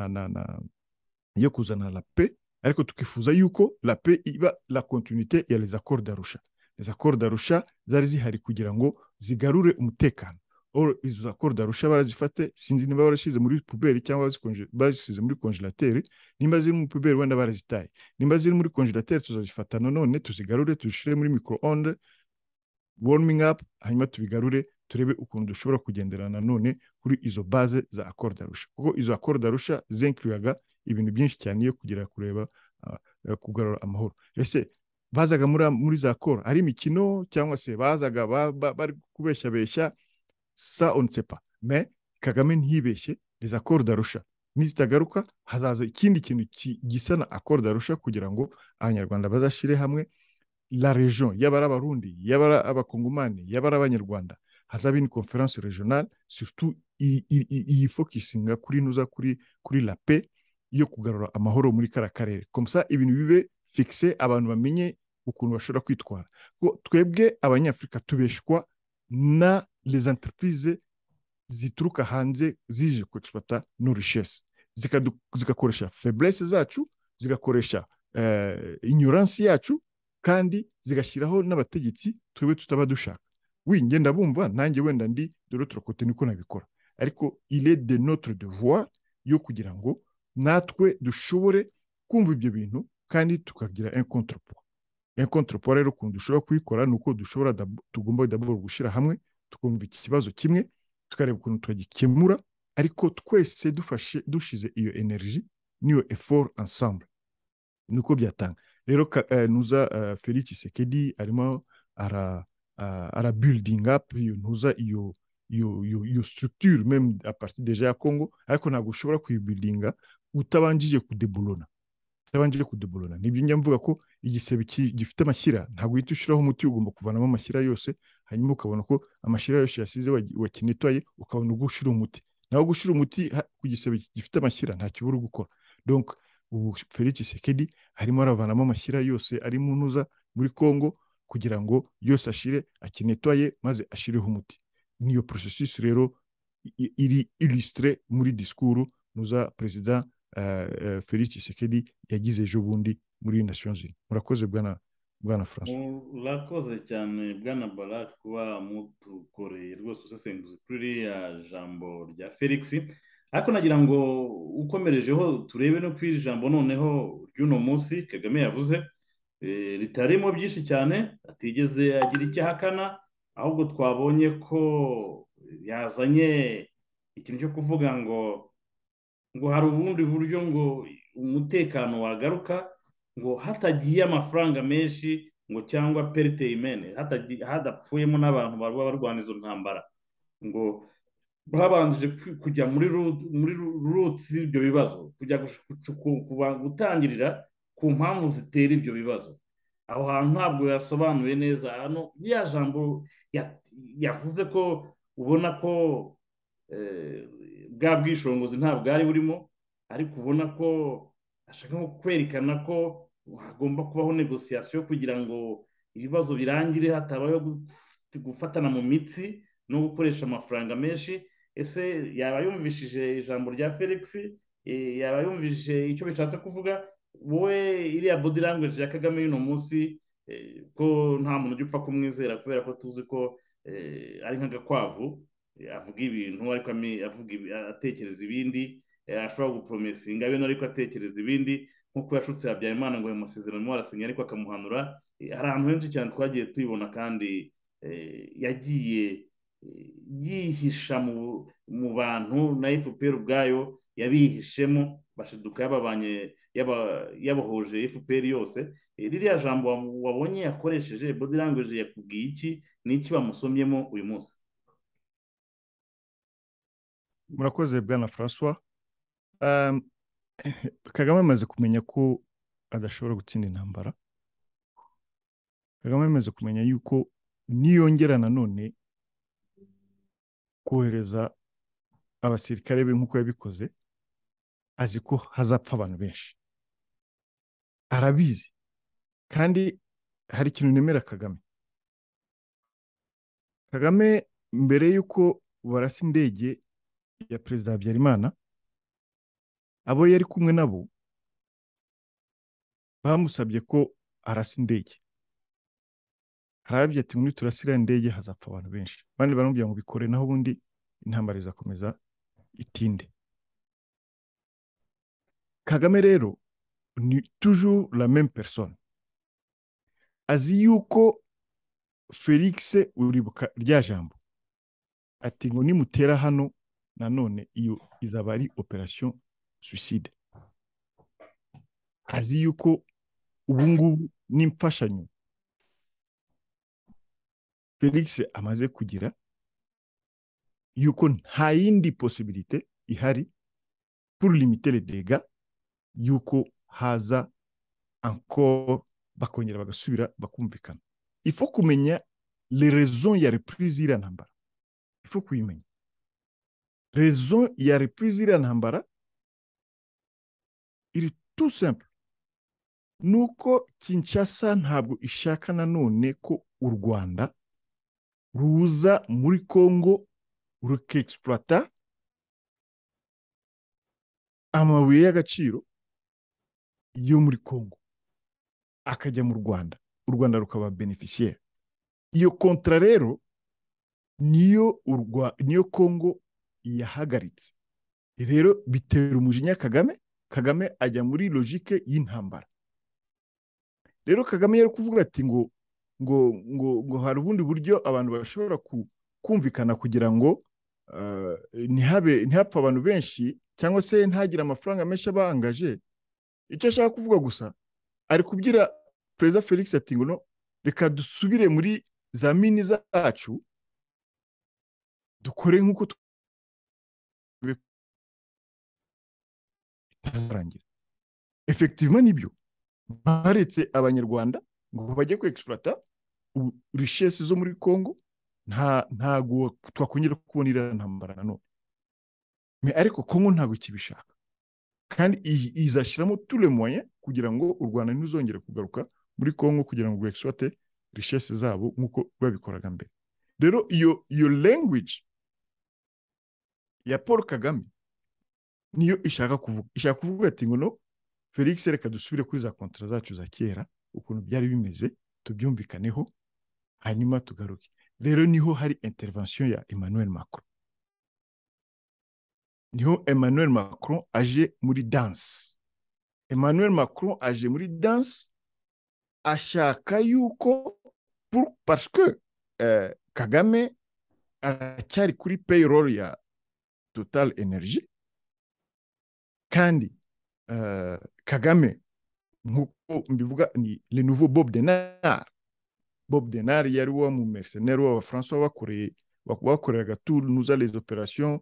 yo kuzana la paix, ariko tukifuza yuko la paix iba la continuité ya les accords d'Arusha. Les accords d'Arusha zari zihari kugira ngo zigarure umutekano. izo accord d'Arusha barazifate sinzi niba barashize muri puberi cyangwa bazisize muri konjelateri, nimba ziri mu puberi wenda barazitaye, nimba ziri muri konjelateri tuzazifata nanone tuzigarure tuzishyire muri micro-onde warming up, hanyuma tubigarure turebe ukuntu dushobora kugendera nanone kuri izo base za accord d'Arusha, kuko izo accord d'Arusha zinkluyaga ibintu byinshi cyane iyo kugira kureba kugarura amahoro. Ese bazaga muri za accord ari imikino cyangwa se bazaga bari kubeshya ça on ne sait pas, mais Kagame ntibeshye, les accords d'Arusha nizitagaruka hazaza ikindi kintu gisa na accord d'Arusha kugira ngo abanyarwanda bazashire hamwe, la région y'abara abarundi y'abara abakongomani y'abara abanyarwanda, hazaba une conférence régionale surtout iyi focusinga kuri nuza kuri la paix yo kugarura amahoro muri kara karere, comme ça ibintu bibe fixe, abantu bamenye ukuntu bashobora kwitwara. Twebwe abanyafrika tubeshwa na les entreprises zituruka hanze zije kuexploita nos richesses, zikakoresha faiblesse zacu, zigakoresha ignorance yacu, kandi zigashyiraho n'abategetsi twebwe tutaba dushaka. Ngenda bumva nanjye wenda ndi de l'autre côté niko nabikora, ariko il est de notre devoir yo kugira ngo natwe dushobore kumva ibyo bintu kandi tukagira un contrepoids. Un contrepoids rero ukuntu dushobora kubikora nuko tugomba d'abord gushyira hamwe tukumva iki kibazo kimwe, tukareba ukuntu twagikemura, ariko twese dushize iyo energie niyo effort ensemble, nuko byatanga. Rero nuza Félix Tshisekedi arimo ara building up nuza iyo structure même à partir déjà ya Congo, ariko ntabwo ushobora kuyibuildinga utabanjije kudebolona. Nibyo njya mvuga ko igisebe gifite amashyira ntabwo uhita ushyiraho umuti, ugomba kuvanamo amashyira yose, hanyuma ukabona ko amashyira yose yasize wakinetoye, ukabona gushira umuti. Naho gushira umuti ku gisebe gifite amashyira nta kibura gukora. Donc ubu Félix Tshisekedi harimo aravanamo amashyira yose ari mu ntuza muri Congo kugira ngo yose ashire akinetoye maze ashireho umuti. Niyo processus rero iri illustré muri discours nuza president Félix Tshisekedi yagize ejo bundi muri Nations Unies. Murakoze bwana François. Murakoze cyane bwana Barak kuba mutukoreye rwose usesenguzi kuri iriya jambo rya Felix, ariko nagira ngo ukomerejeho turebe no kuri iri jambo noneho ry'uno munsi Kagame yavuze ritarimo byinshi cyane, atigeze agira icyo ahakana, ahubwo twabonye ko yazanye ikintu cyo kuvuga ngo hari ubundi buryo ngo umutekano wagaruka, ngo hatagiye amafaranga menshi, ngo cyangwa periteyimene hadapfuyemo n'abantu baba barwana izo ntambara, ngo babanje kujya muri roots z'ibyo bibazo, kujya gutangirira ku mpamvu zitera ibyo bibazo. Aho hantu ntabwo yasobanuye neza. Hano ya jambo yavuze ko ubona ko bwa bwishongozi ntabwo bwari burimo, ariko ubona ko ashaka nko kwerekana ko hagomba kubaho negosiyasiyo kugira ngo ibibazo birangire hatabayeho gufatana mu mitsi no gukoresha amafaranga menshi. Ese yaba yumvishije ijambo rya Felix? Yaba yumvishije icyo bishatse kuvuga? Wowe iriya body language ya Kagame y'uno munsi ko nta muntu ujya upfa kumwizera, kubera ko tuzi ko ari nk'agakwavu, avuga ibintu ariko atekereza ibindi, ashobora gupromesinga bino ariko atekereza ibindi, nk'uko yashutse Habyarimana ngo ayo masezerano arimo arasinya ariko akamuhanura. Hari ahantu henshi cyane twagiye tuyibona, kandi yagiye yihisha mu bantu na FPR ubwayo yabihishemo, bashiduka yabohoje FPR yose. Ririya jambo wabonye yakoresheje body language yakubwiye iki? N'iki bamusomyemo uyu munsi? Murakoze bwana François. Kagame amaze kumenya ko adashobora gutsinda intambara. Kagame amaze kumenya yuko niyongera nanone kohereza abasirikare be nk'uko yabikoze, azi ko hazapfa abantu benshi, arabizi. Kandi hari ikintu nemera Kagame mbere yuko barasa indege ya perezida Habyarimana, abo yari kumwe nabo bamusabye ko arasa indege, harabye ati muri turasira indege hazapfa abantu benshi, abandi baramubwira ngo bikore, naho ubundi intambara izakomeza itinde. Kagame rero ni toujours la même personne, azi yuko Felix uribuka rya jambo ati ngo nimutera hano nanone iyo izaba ari operation suicide. Azi yuko ubu ngubu n'imfashanyo Felix amaze kugira, yuko nta yindi possibilité ihari pour limiter les dégâts, yuko haza encore bakongera bagasubira bakumvikana. Il faut kumenya les raisons ya reprise iriya ntambara, il faut kuyimenya. Raison ya reprise iriya ntambara iri tout simple, nuko Kinshasa ntabwo ishaka nanone ko u Rwanda ruza muri Congo rukexploita amabuye y'agaciro yo muri Congo akajya mu Rwanda, u Rwanda rukaba beneficiaire. Iyo kontra rero niyo Congo yahagaritse. Rero bitera umujinya Kagame, Kagame ajya muri logique y'intambara. Rero Kagame yari kuvuga ati ngo hari ubundi buryo abantu bashobora kumvikana kugira ngo ntihapfa abantu benshi cyangwa se ntagire amafaranga menshi abangaje. Icyo ashaka kuvuga gusa ari kubwira Perezida Felix ati ngo no, reka dusubire muri za mini zacu dukore nk'uko bitazarangira. Effectivement nibyo baretse abanyarwanda ngo bajye ku exploiter richesse zo muri Congo, ntago twakongera kubona iriya ntambara nanone. Mais ariko Congo ntago kibishaka, kandi izashyiramo tous les moyens kugira ngo u Rwanda ntuzongere kugaruka muri Congo kugira ngo exploite richesse zabo nk'uko babikoraga mbere. Rero iyo language ya Paul Kagame niyo ishaka kuvuga ati ngo no, Felix reka dusubire kuri za kontra zacu za kera ukuntu byari bimeze, tubyumvikaneho hanyuma tugaruke. Rero niho hari intervention ya Emmanuel Macron. Niho Emmanuel Macron aje muri danse. Emmanuel Macron aje muri danse ashaka yuko parce que Kagame aracyari kuri payroll ya Total Energy, kandi Kagame nk'uko mbivuga ni le nouveau Bob Denard. Bob Denard yari wa mu mercenaire wa François bakoreraga tout nous les opérations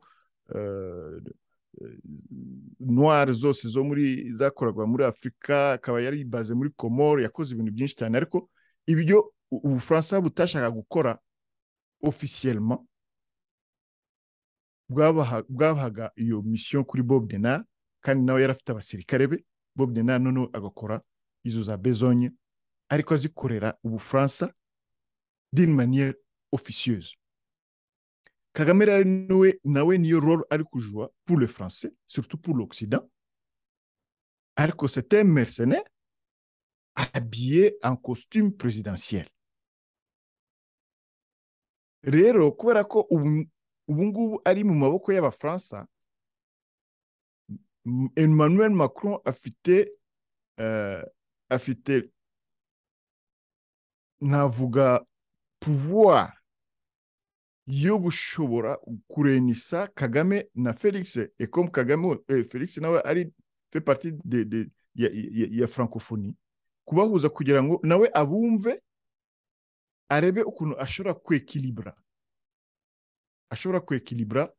noire zose zo muri zakoragwa muri Afrika, akaba yari baze muri Comore, yakoze ibintu byinshi cyane. Ariko ibyo Ubufaransa butashaka gukora officiellement bwabahaga iyo mission kuri Bob Denard, kandi nawe yarafite abasirikare be. Bob Denard none agakora izo za besogne, ariko azikorera Ubufaransa d'une manière officieuse. Kagame nawe niyo rôle ari kujua pour les Français, surtout pour l'Occident. Ariko c'était un mercenaire habillé en costume présidentiel. Rero kubera ko ubu ngubu ari mu maboko y'Abafaransa, Emmanuel Macron afite navuga pouvoir yo gushobora kurenisa Kagame na Felix. Et comme Kagame Felix nawe ari fait partie ya francophonie, kubahuza kugira ngo nawe abumve, arebe ukuntu ashobora kwekilibra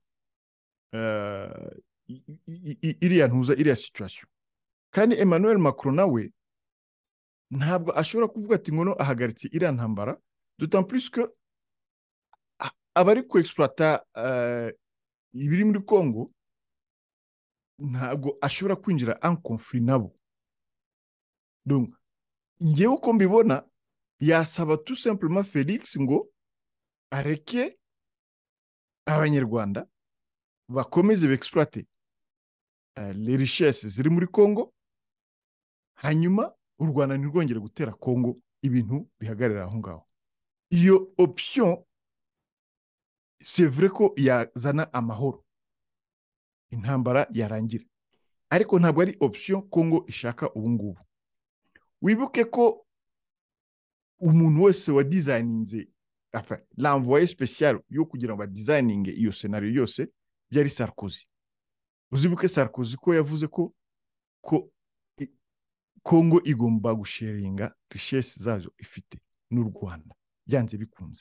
iriya situation. Kandi Emmanuel Macron nawe ntabwo ashobora kuvuga ati ngo no ahagaritse iriya ntambara, d'autant plus que abari ku exploiter ibiri muri Congo ntabwo ashobora kwinjira en conflit nabo. Donc ngewe uko mbibona yasaba tout simplement Felix ngo areke abanyarwanda bakomeze bexploiter les richesses ziri muri Congo, hanyuma u Rwanda ntirwongere gutera Congo, ibintu bihagarara aho ngaho. iyo option c'est vrai ko yazana amahoro intambara yarangira ariko ntabwo ari option Congo ishaka ubu ngubu. Wibuke ko umuntu wese wa designinze enfin l'envoyé spécial yo kugira ngo designinge iyo scenario yose byari Sarkozy. Uzibuke Sarkozy ko yavuze ko Congo igomba gusharinga richesse zazo ifite n'u Rwanda byanze bikunze.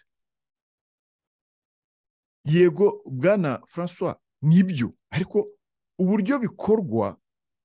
Yego bwana François nibyo ariko uburyo bikorwa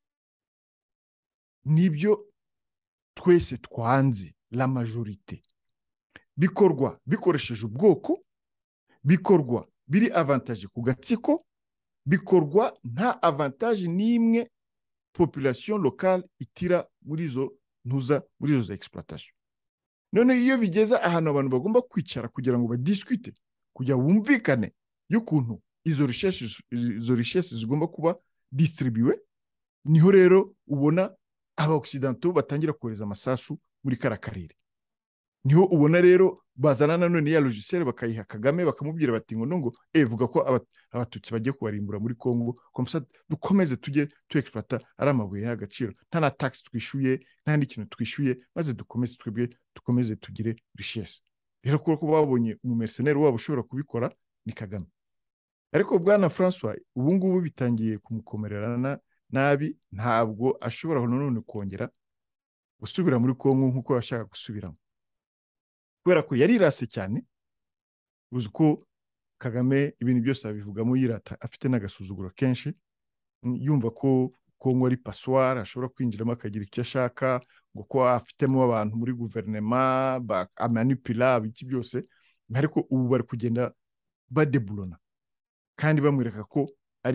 nibyo twese twanze la majorité. Bikorwa bikoresheje ubwoko, bikorwa biri avantage ku gatsiko, bikorwa nta avantage n'imwe population locale itira muri zo ntuza muri zo exploitation. None iyo bigeza ahantu abantu bagomba kwicara kugira ngo badiscute kugira bumvikane y'ukuntu izo richesses zigomba kuba distribué, niho rero ubona aba occidentaux batangira kohereza amasasu muri karakarere. Niho ubona rero bazana nanone ya logiciel bakayiha Kagame bakamubwira bati ngo vuga ko abatutsi bagiye kubarimbura muri Congo comme ça dukomeze tujye tu exploiter ari amabuye y'agaciro nta na tax twishuye nta n'ikintu twishuye maze dukomeze tugire richesse. Rero ko babonye mu mercenaire wabo ushobora kubikora ni Kagame. Ariko bwana François ubu ngubu bitangiye kumukomererana nabi, ntabwo ashobora none kongera gusubira muri Congo nkuko yashaka gusubiramo kubera ko yarirase cyane. Uzi ko Kagame ibintu byose abivugamo yirata, afite n'agasuzuguro kenshi, yumva ko Congo ari passoire ashobora kwinjiramo akagira icyo ashaka, ngo ko afitemo abantu muri guverinoma amanipula iki byose. Ariko ubu bari kugenda badebulona kandi bamwereka ko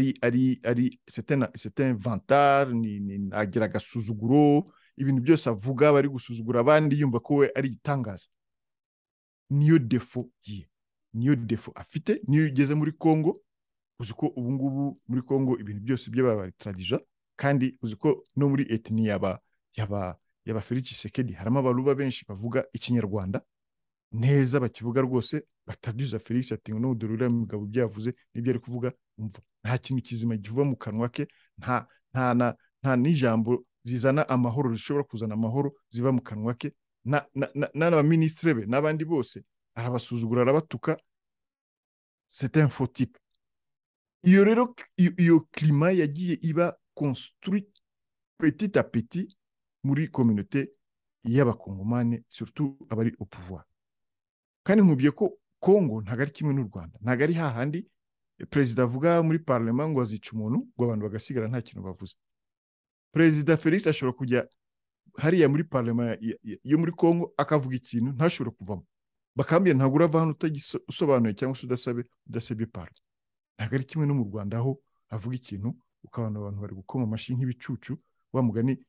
c'est un vantard, ni agira agasuzuguro, ibintu byose avuga bari gusuzugura abandi, yumva ko we ari itangaza. Niyo defo ye, niyo defo afite, niyo ugeze muri Congo. Uzi ko ubu ngubu muri Congo ibintu byose by'abari tradija, kandi uzi ko no muri ethnie yaba Felix Tshisekedi harimo abaruba benshi bavuga ikinyarwanda neza, bakivuga rwose batadiza Felix ati ngo no dorura mugabo byavuze nibyo ari kuvuga, umva nta kintu kizima givuga mu kanwa ke, nta n'ijambo zizana amahoro zishobora kuzana amahoro ziva mu kanwa ke. N'abaministre be n'abandi bose arabasuzugura arabatuka. C'est un faux type. Iyo rero iyo climat yagiye iba construit petit à petit muri communauté y'abakongomane, surtout abari au pouvoir. Kandi nkubwiye ko Congo ntago ari kimwe n'u Rwanda, ntago ari hahandi perezida avuga muri parlement ngo azica umuntu ngo abantu bagasigara nta kintu bavuze. Perezida Felix ashobora kujya hariya muri parlement yo muri Congo akavuga ikintu ntashobora kuvamo, bakambye ntago urava hano utagisobanuye cyangwa se udasebye parlement. Ntago ari kimwe no mu Rwanda aho avuga ikintu ukabona abantu bari gukoma amashi nk'ibicucu. Wa mugani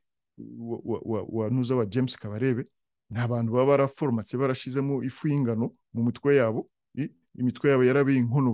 wa nuza wa James Kabarebe, nta bantu baba baraformatse barashizemo ifu y'ingano mu mitwe yabo, imitwe yabo yarabiye inkono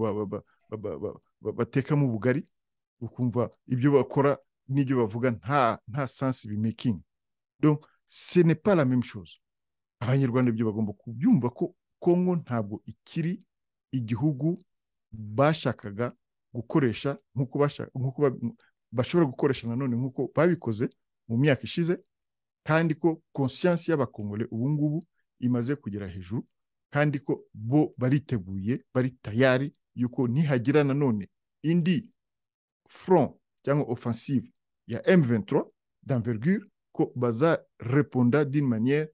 bateka mu bugari, ukumva ibyo bakora n'ibyo bavuga nta sense bimaking. Donc ce n'est pas la même chose. Abanyarwanda ibyo bagomba kubyumva ko Congo ntabwo ikiri igihugu bashakaga gukoresha nkuko bashobora gukoresha nanone nkuko babikoze mu myaka ishize, kandi ko conscience y'abakongole ubu ngubu imaze kugera hejuru, kandi ko bo bariteguye bari tayari yuko nihagira nanone indi front cyangwa offensive ya M23 d'envergure ko baza répondre d'une manière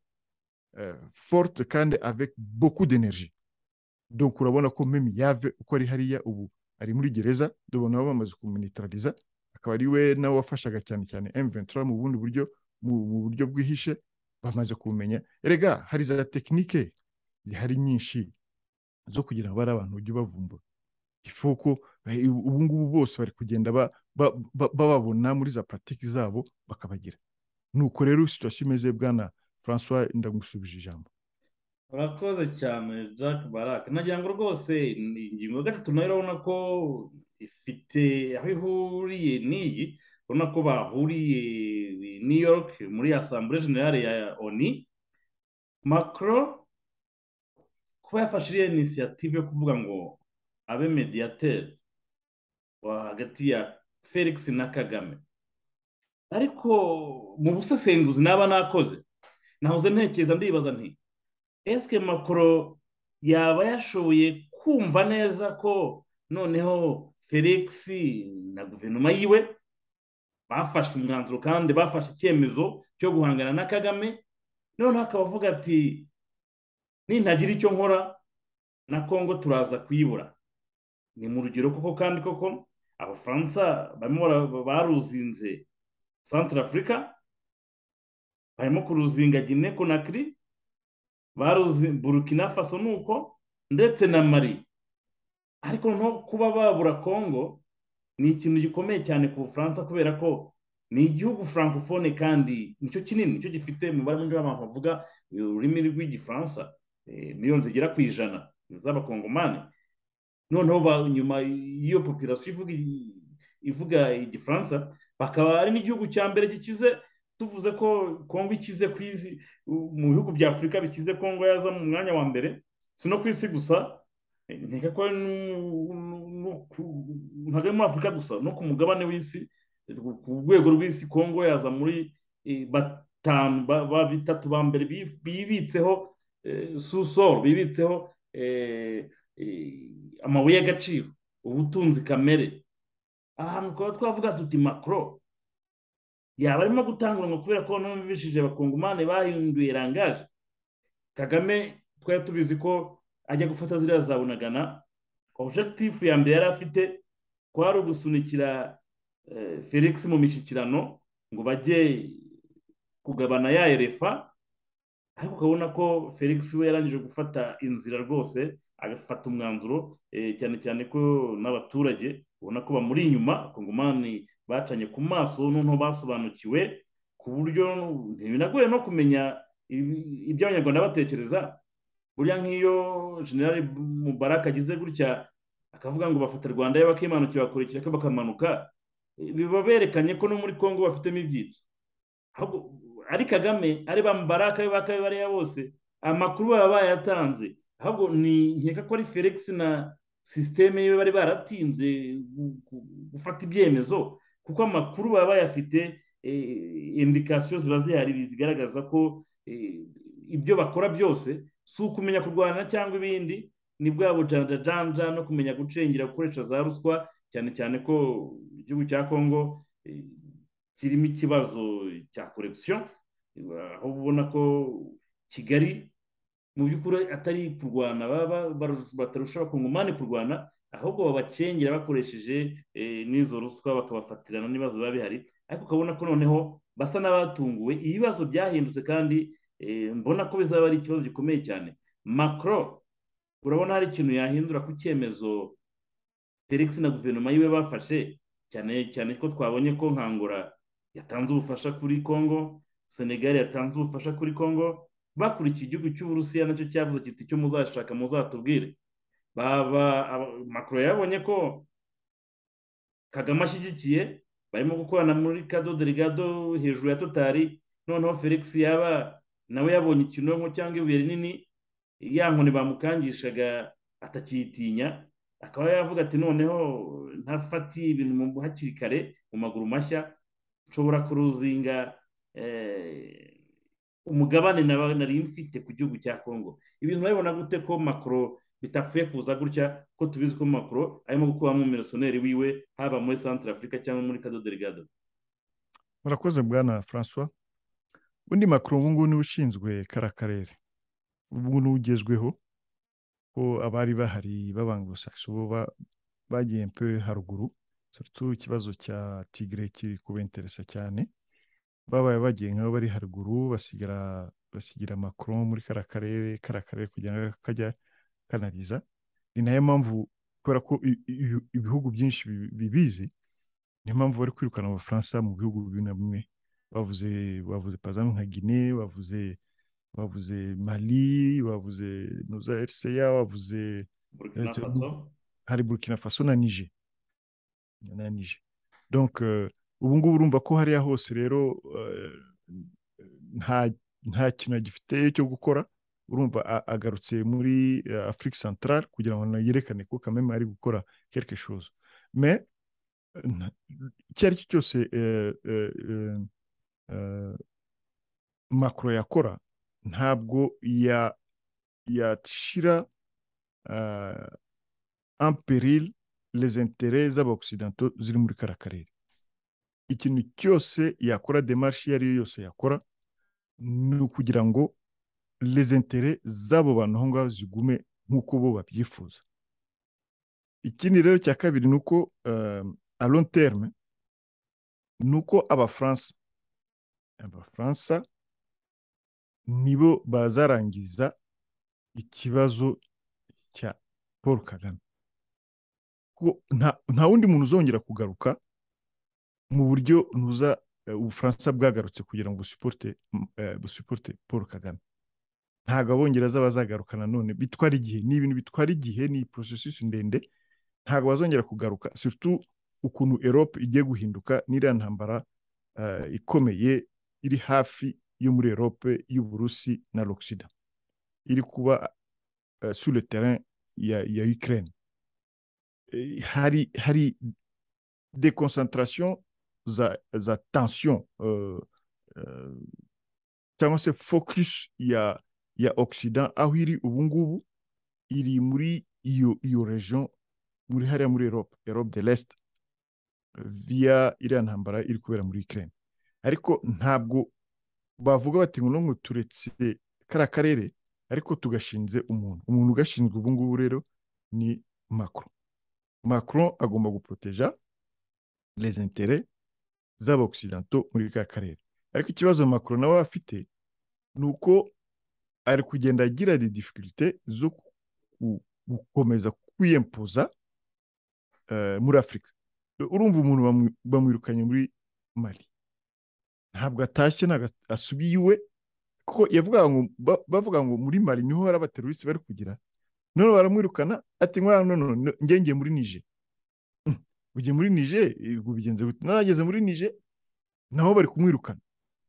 forte kandi avec beaucoup d'énergie. Donc urabona ko meme yave uko ari hariya ubu ari muri gereza, dubona bamaze kumuneutraliza, akaba ari we nawe wafashaga cyane M23 mu bundi buryo mu buryo bwihishe, bamaze kumenya. Erega hari za technique hari nyinshi zo kugira ngo bari abantu ujye bavumbura. Ifuko ubu ngubu bose bari kugenda bababona muri za pratique zabo bakabagira. Nuko rero situation imeze bwana François, ndagusubije ijambo. urakoze cyane Jack Barak. nagira ngo rwose ingingo ya gatatu nayo urabona ko ifite aho ihuriye n'iyi, urabona ko bahuriye New York muri Assemblée Générale ya ONU. Macron kuba yafashe iriya inisiyative yo kuvuga ngo abe mediyateri hagati ya felix na kagame, ariko mu busesenguzi naba nakoze nahoze ntekereza ndibaza nti esike makoro yaba yashoboye kumva neza ko noneho felix na guverinoma yiwe bafashe umwanzuro kandi bafashe icyemezo cyo guhangana na kagame, noneho akaba avuga ati nintagira icyo nkora na kongo turaza kuyibura. Ni mu rugero koko kandi koko abafaransa barimo baruzinze centre africa, barimo kuruzinga Guinea Conakry, Burkina Faso nuko ndetse na Mali, ariko no kuba babura Congo ni ikintu gikomeye cyane ku Bufaransa kubera ko ni igihugu francophone kandi nicyo kinini, nicyo gifite umubare mwinshi w'abantu bavuga ururimi rw'igifaransa miliyoni zigera ku 100 z'abakongomani. Noneho nyuma y'iyo population ivuga igifaransa bakaba ari n'igihugu cya mbere gikize. Tuvuze ko Kongo ikize ku isi, mu bihugu bya Afurika bikize Kongo yaza mu mwanya wa mbere, si no ku isi gusa, nkeka ko ntabwo muri Afurika gusa, no ku mugabane w'isi, ku rwego rw'isi Kongo yaza muri bitatu ba mbere bibitseho susoro, bibitseho amabuye y'agaciro, ubutunzi kamere. Ahantu twaba twavuga tuti Macron yaba arimo gutanguranwa kubera ko numvishije abakongomani bahinduye rangaje. Kagame twari tubizi ko ajya gufata ziriya za Bunagana, objectif ya mbere yari afite kwari ugusunikira Felix mu mishyikirano ngo bajye kugabana ya RFA, ariko ukabona ko Felix we yarangije gufata inzira rwose, agafata umwanzuro cyane cyane ko n'abaturage ubona ko bamuri inyuma. Kongomani bacanye ku maso, noneho basobanukiwe ku buryo ntibinagoye no kumenya ibyo abanyarwanda batekereza. Burya nk'iyo General Mubarak agize gutya akavuga ngo bafata Rwanda bakimanukira bakurikira ko bakamanuka, biba berekanye ko no muri Kongo bafitemo ibyitso. Ari Kagame, ari ba Mubarak, ari ba Kabibariya bose amakuru baba bayatanze, ahubwo ni nkeka ko ari Felix na sisiteme ye bari baratinze gufata ibyemezo, kuko amakuru baba bayafite, indikasiyo ziba zihari zigaragaza ko ibyo bakora byose si ukumenya kurwana cyangwa ibindi, ni bwa bujanjajanja no kumenya gucengera, gukoresha za ruswa, cyane cyane ko igihugu cya Kongo kirimo ikibazo cya corruption, aho ubona ko Kigali mu by'ukuri atari kurwana, batarusha abakongomani kurwana, ahubwo babacengera bakoresheje n'izo ruswa, bakabafatirana n'ibibazo biba bihari. Ariko ukabona ko noneho basa n'abatunguwe, ibibazo byahindutse kandi mbona ko bizaba ari ikibazo gikomeye cyane. Macron urabona hari ikintu yahindura ku cyemezo Felix na guverinoma yiwe bafashe, cyane cyane ko twabonye ko Nkangura yatanze ubufasha kuri Congo, Senegal yatanze ubufasha kuri Congo, bakurikiye igihugu cy'Uburusiya nacyo cyavuze kiti cyo muzashaka muzatubwire. Macron yabonye ko Kagame ashyigikiye, barimo gukorana muri Cabo Delgado hejuru ya Totali, noneho Felix yaba nawe yabonye ikinonko cyangwa ibuye rinini, ya nkoni bamukangishaga atakitinya, akaba yavuga ati noneho ntafatiye ibintu mu hakiri kare mu maguru mashya, nshobora kuruzinga umugabane nari mfite ku gihugu cya Kongo. Ibintu babibona gute ko Macron bitapfuye kuza gutya, ko tubizi ko Macron arimo gukuramo umumersoneri wiwe haba muri Centre Africa cyangwa muri Cabo Delgado? Murakoze bwana François. Undi Macron ubu ngubu niwe ushinzwe kara karere, ubu ngubu ugezweho, ko abari bahari b'Abanglo-Saxon bo bagiye mpe haruguru, surtout ikibazo cya Tigre kiri kubenteresa cyane, babaye bagiye nk'abo bari haruguru, basigira Macron muri kara karere kugira ngo kajya kanariza. Ni nayo mpamvu kubera ko ibihugu byinshi bibizi, niyo mpamvu bari kwirukana Abafaransa mu bihugu bimwe na bimwe. bavuze par exemple nka Guinée, bavuze Mali, bavuze Noza RCA, bavuze Burkina Faso, hari Burkina Faso na Niger. Donc ubu ngubu urumva ko hariya hose rero nta kintu gifite cyo gukora, urumva agarutse muri Afrique centrale kugira ngo yerekane ko kameme ari gukora quelque chose mais icyo ari cyo cyose Macron yakora ntabwo yashyira en péril les intérêts z'abaoccidentaux ziri muri kara karere. Ikintu cyose yakora, démarche iyo ari yo yose yakora, ni ukugira ngo les intérêts z'abo bantu aho ngaho zigume nk'uko bo babyifuza. Ikindi rero cya kabiri ni uko à long terme ni uko abafaransa nibo bazarangiza ikibazo cya Paul Kagame. Nta wundi muntu uzongera kugaruka mu buryo ubufaransa bwagarutse kugira ngo busuporte Paul Kagame. Ntabwo abongereza bazagaruka nanone, bitwara igihe, ni ibintu bitwara igihe, ni processus ndende, ntabwo bazongera kugaruka, surtout ukuntu Europe igiye guhinduka n'iriya ntambara ikomeye iri hafi yo muri Europe y'Uburusi na l'Occident iri kuba sur le terrain ya Ukraine. Hari déconcentration za tension cyangwa se focus ya Occident aho iri ubu ngubu iri muri iyo region, muri hariya muri Europe de l'Est via iriya ntambara iri kubera muri Ukraine. Ariko ntabwo bavuga bati ngo turetse kara karere ariko tugashinze umuntu ugashinzwe ubu ngubu rero ni Macron agomba guproteja les intérêts z'abaoccidentaux muri ka karere. Ariko ikibazo Macron nawe afite ni uko ari kugenda agira des difficultés zo gukomeza kwiyempoza muri Afurika. Urumva umuntu bamwirukanye muri Mali, ntabwo atashye, ntabwo asubiye iwe, kuko bavuga ngo muri Mali niho hari abateroriste bari kugira, none baramwirukana ati none ngiye muri Niger. Ugiye muri Niger bigenze gute? None ageze muri Niger naho bari kumwirukana.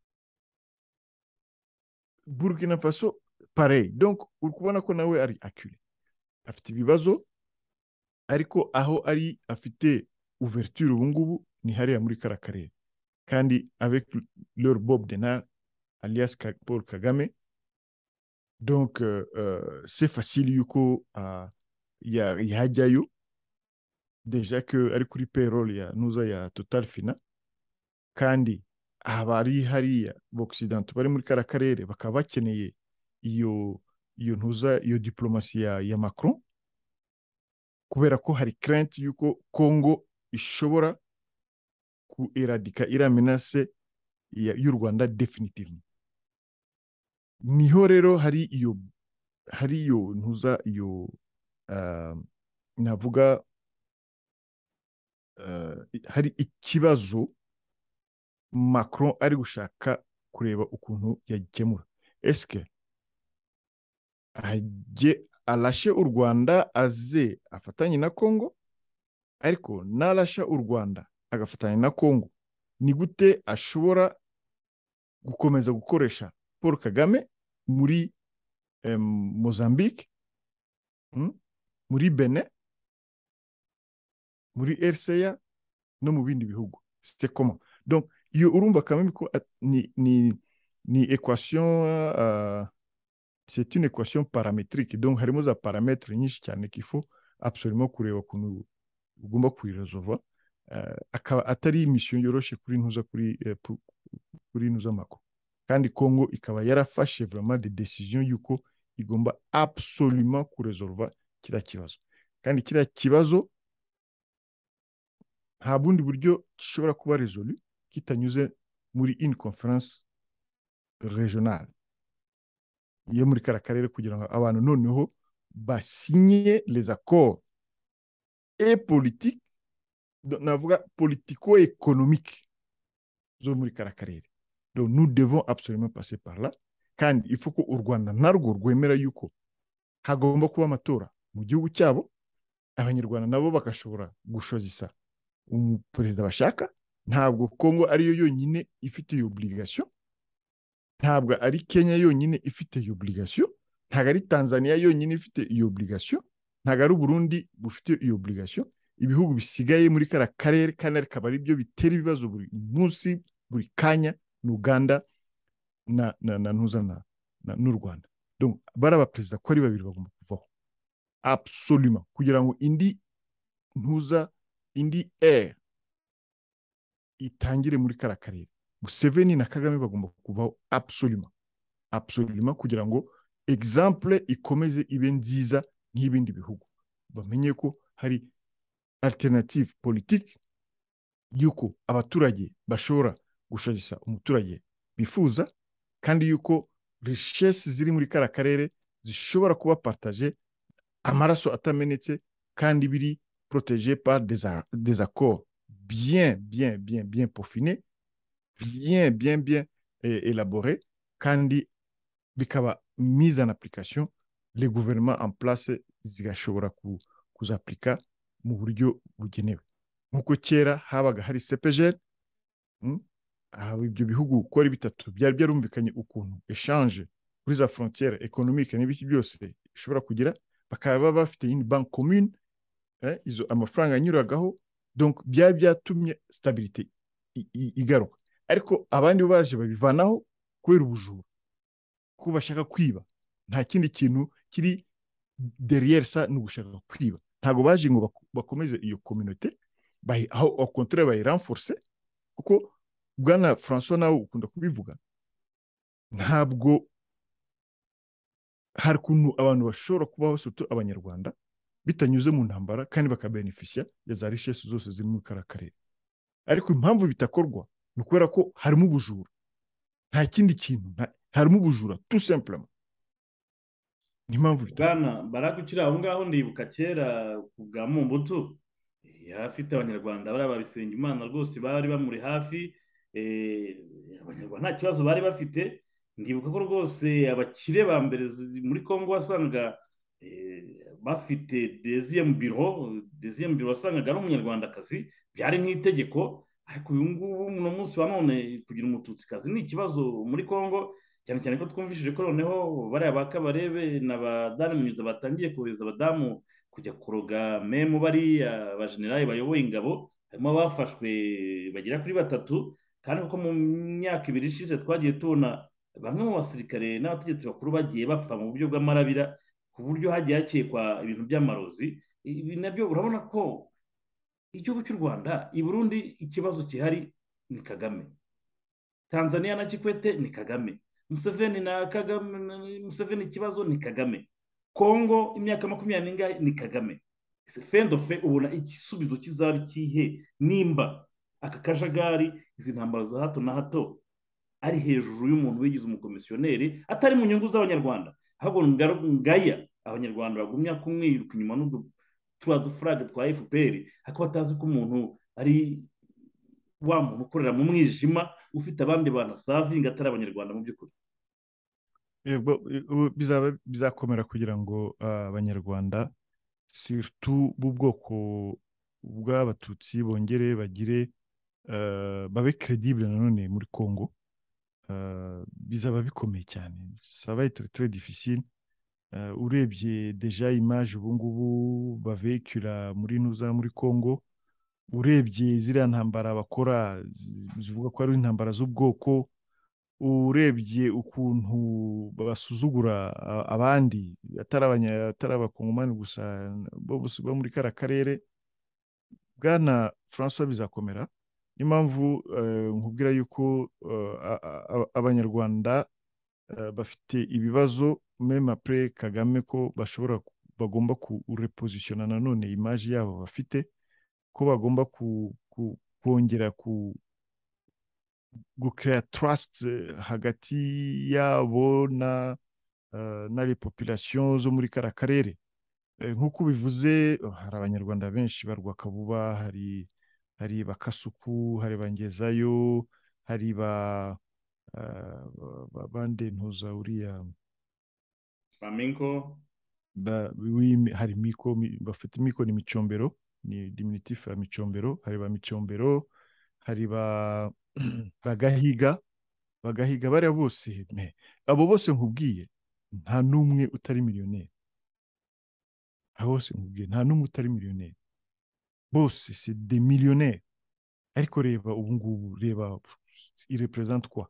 Burkina Faso pareil. Donc uri kubona ko nawe ari acculé, afite ibibazo, ariko aho ari afite ouverture ubu ngubu ni hariya muri kara karere, kandi avec leur Bob Denard alias Paul Kagame. Donc c'est facile yuko yajyayo deja que ari kuri payroll ya Total Fina, kandi abari hariya b'Occident bari muri kara karere bakaba bakeneye iyo diplomasi ya Macron, kubera ko hari crainte yuko Congo ishobora ku eradika iriya menace y'u Rwanda definitivement. Niho rero hari navuga hari ikibazo Macron ari gushaka kureba ukuntu yagikemura. Eske alashe u Rwanda aze afatanye na Congo, ariko nalasha u Rwanda agafatanya na Congo, ni gute ashobora gukomeza gukoresha Paul Kagame muri Mozambique, muri Benin, muri RCA no mu bindi bihugu? C'est comment? Donc iyo urumva quand même ko ni équation, c'est une équation paramétrique, donc harimo za paramètres nyinshi cyane qu'il faut absolument kureba ukuntu ugomba kuyiresolva, akaba atari mission yoroshe kuri ntuza Macron. Kandi Congo ikaba yarafashe vraiment des décisions yuko igomba absolument kuresolva kiriya kibazo, kandi kiriya kibazo nta bundi buryo gishobora kuba résolu kitanyuze muri une conférence régionale yo muri kara karere, kugira ngo abantu noneho basinye les accords et politiques, navuga politico-économique zo muri kara karere. Donc nous devons absolument passer par là, kandi il faut ko u Rwanda narwo rwemera yuko hagomba kuba amatora mu gihugu cyabo, abanyarwanda nabo bakashobora gushozisa umuperezida bashaka. Ntabwo Congo ariyo yonyine ifite iyo obligation, ntabwo ari Kenya yonyine ifite iyo obligation, ntabwo ari Tanzania yonyine ifite iyo obligation, ntabwo ari Burundi bufite iyo obligation. Ibihugu bisigaye muri kara karere kandi akaba ari byo bitera ibibazo buri munsi buri kanya ni Uganda n'u Rwanda. Donc bari abaperezida ko ari babiri bagomba kuvaho absolument kugira ngo indi air itangire muri kara karere. Museveni na Kagame bagomba kuvaho absolument kugira ngo exemple ikomeze ibe nziza nk'ibindi bihugu, bamenye ko hari alternative politique yuko abaturage bashobora gushakisha umuturage bifuza, kandi yuko richesse ziri muri kara karere zishobora kuba partage, amaraso atamenetse kandi biri protégé par des accords bien peaufinés, bien élaborés, kandi bikaba mise en application, les gouvernements en place zigashobora kuzaplika mu buryo bugenewe. Nkuko kera habaga hari CPGL, ibyo bihugu uko ari bitatu byari byarumvikanye ukuntu échange kuri za frontières économiques n'ibiki byose bishobora kugira, bakaba bafite une banque commune, izo amafaranga anyuragaho, donc byari byatumye stabilité igaruka. Ariko abandi baje babivanaho kubera ubujura, ko bashaka kwiba. Nta kindi kintu kiri derrière ça ni ugushaka kwiba. Ntabwo baje ngo bakomeze iyo communauté, aho au contraire bayirenforce, kuko Bwana François nawe ukunda kubivuga, ntabwo hari ukuntu abantu bashobora kubaho surtout abanyarwanda bitanyuze mu ntambara kandi bakabenefisia ya za richesse zose ziri muri kara karere. Ariko impamvu bitakorwa ni ukubera ko harimo ubujura, nta kindi kintu, harimo ubujura tout simplement. Ni impamvu Bwana barakukira aho ngaho ndibuka kera ku bwa Mobutu yari afite abanyarwanda bari ababisenga Imana rwose bari bamuri hafi, abanyarwanda nta kibazo bari bafite. Ndibuka ko rwose abakire ba mbere muri Congo wasanga bafite deuxième bureau wasangaga ari umunyarwandakazi, byari nk'itegeko. Ariko uyu ngubu uno munsi wa none kugira umututsikazi ni ikibazo muri Congo, cyane cyane ko twumvishije ko noneho bariya ba Kabarebe na ba Damunyuza batangiye kohereza abadamu kujya kuroga memu bariya abajenerali bayoboye ingabo, harimo abafashwe bagera kuri 3, kandi kuko mu myaka 2 ishize twagiye tubona bamwe mu basirikare n'abategetsi bakuru bagiye bapfa mu buryo bw'amarabira, ku buryo hagiye hakekwa ibintu by'amarozi. Ibi nabyo urabona ko igihugu cy'u Rwanda, i Burundi ikibazo kihari ni Kagame, Tanzania na Kikwete ni Kagame, Museveni na Kagame, Museveni ikibazo ni Kagame, Congo imyaka 20 ni Kagame. Fendofe ubona igisubizo kizaba kihe nimba aka kajagari, izi ntambara za hato na hato ari hejuru y'umuntu wigize umukomisiyoneri atari mu nyungu z'abanyarwanda, ahubwo ngaya abanyarwanda bagumya kumwiruka inyuma n'udufurage twa FPR, akaba atazi ko umuntu ari wa muntu ukorera mu mwijima ufite abandi bantu savinga atari abanyarwanda mu by'ukuri. Bizakomera kugira ngo abanyarwanda surtout b'ubwoko bw'abatutsi bongere bagire babe credible nanone muri Congo. Bizaba bikomeye cyane, ça va être très difficile. Urebye déjà image ubu ngubu bavekura muri Congo, urebye ziriya ntambara bakora zivuga ko ari intambara z'ubwoko, urebye ukuntu basuzugura abandi atari abakongomani gusa bo muri kara karere, Bwana François bizakomera. Impamvu nkubwira yuko abanyarwanda bafite ibibazo même après Kagame, ko bagomba kurepositiona nanone image yabo bafite, ko bagomba kongera gucrea trust hagati yabo na les populations zo muri kara karere. Nk'uko bivuze, hari abanyarwanda benshi barwa Kabuba, hari Bakasuku, hari Bangezayo, hari bande ntuza uriya Minko, hari Miko, bafite Miko ni Micombero, ni diminutif ya Micombero, hari ba Micombero, hari Bagahiga bariya bose, abo bose nkubwiye nta n'umwe utari miliyoneri, aho hose nkubwiye nta n'umwe utari miliyoneri, bose c'est des millionnaires. Ariko reba ubu ngubu, reba il représente quoi?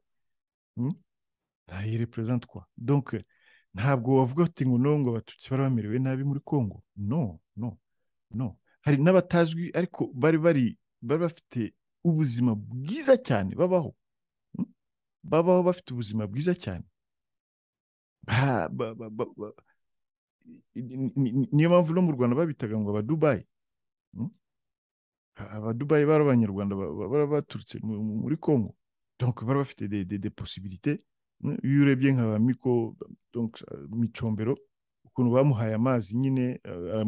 Il représente quoi? Donc ntabwo wavuga ati ngo no, ngo abatutsi bari bamerewe nabi muri Congo. No, no, no. Hari n'abatazwi ariko bari bafite ubuzima bwiza cyane, babaho bafite ubuzima bwiza cyane. Niyo mpamvu no mu Rwanda babitaga ngo Abadubayi. Abadubayi bari abanyarwanda bari baturutse muri Congo, donc bari bafite des possibilités. Iyo urebye nka Miko, donc Micombero, ukuntu bamuhaye amazi nyine,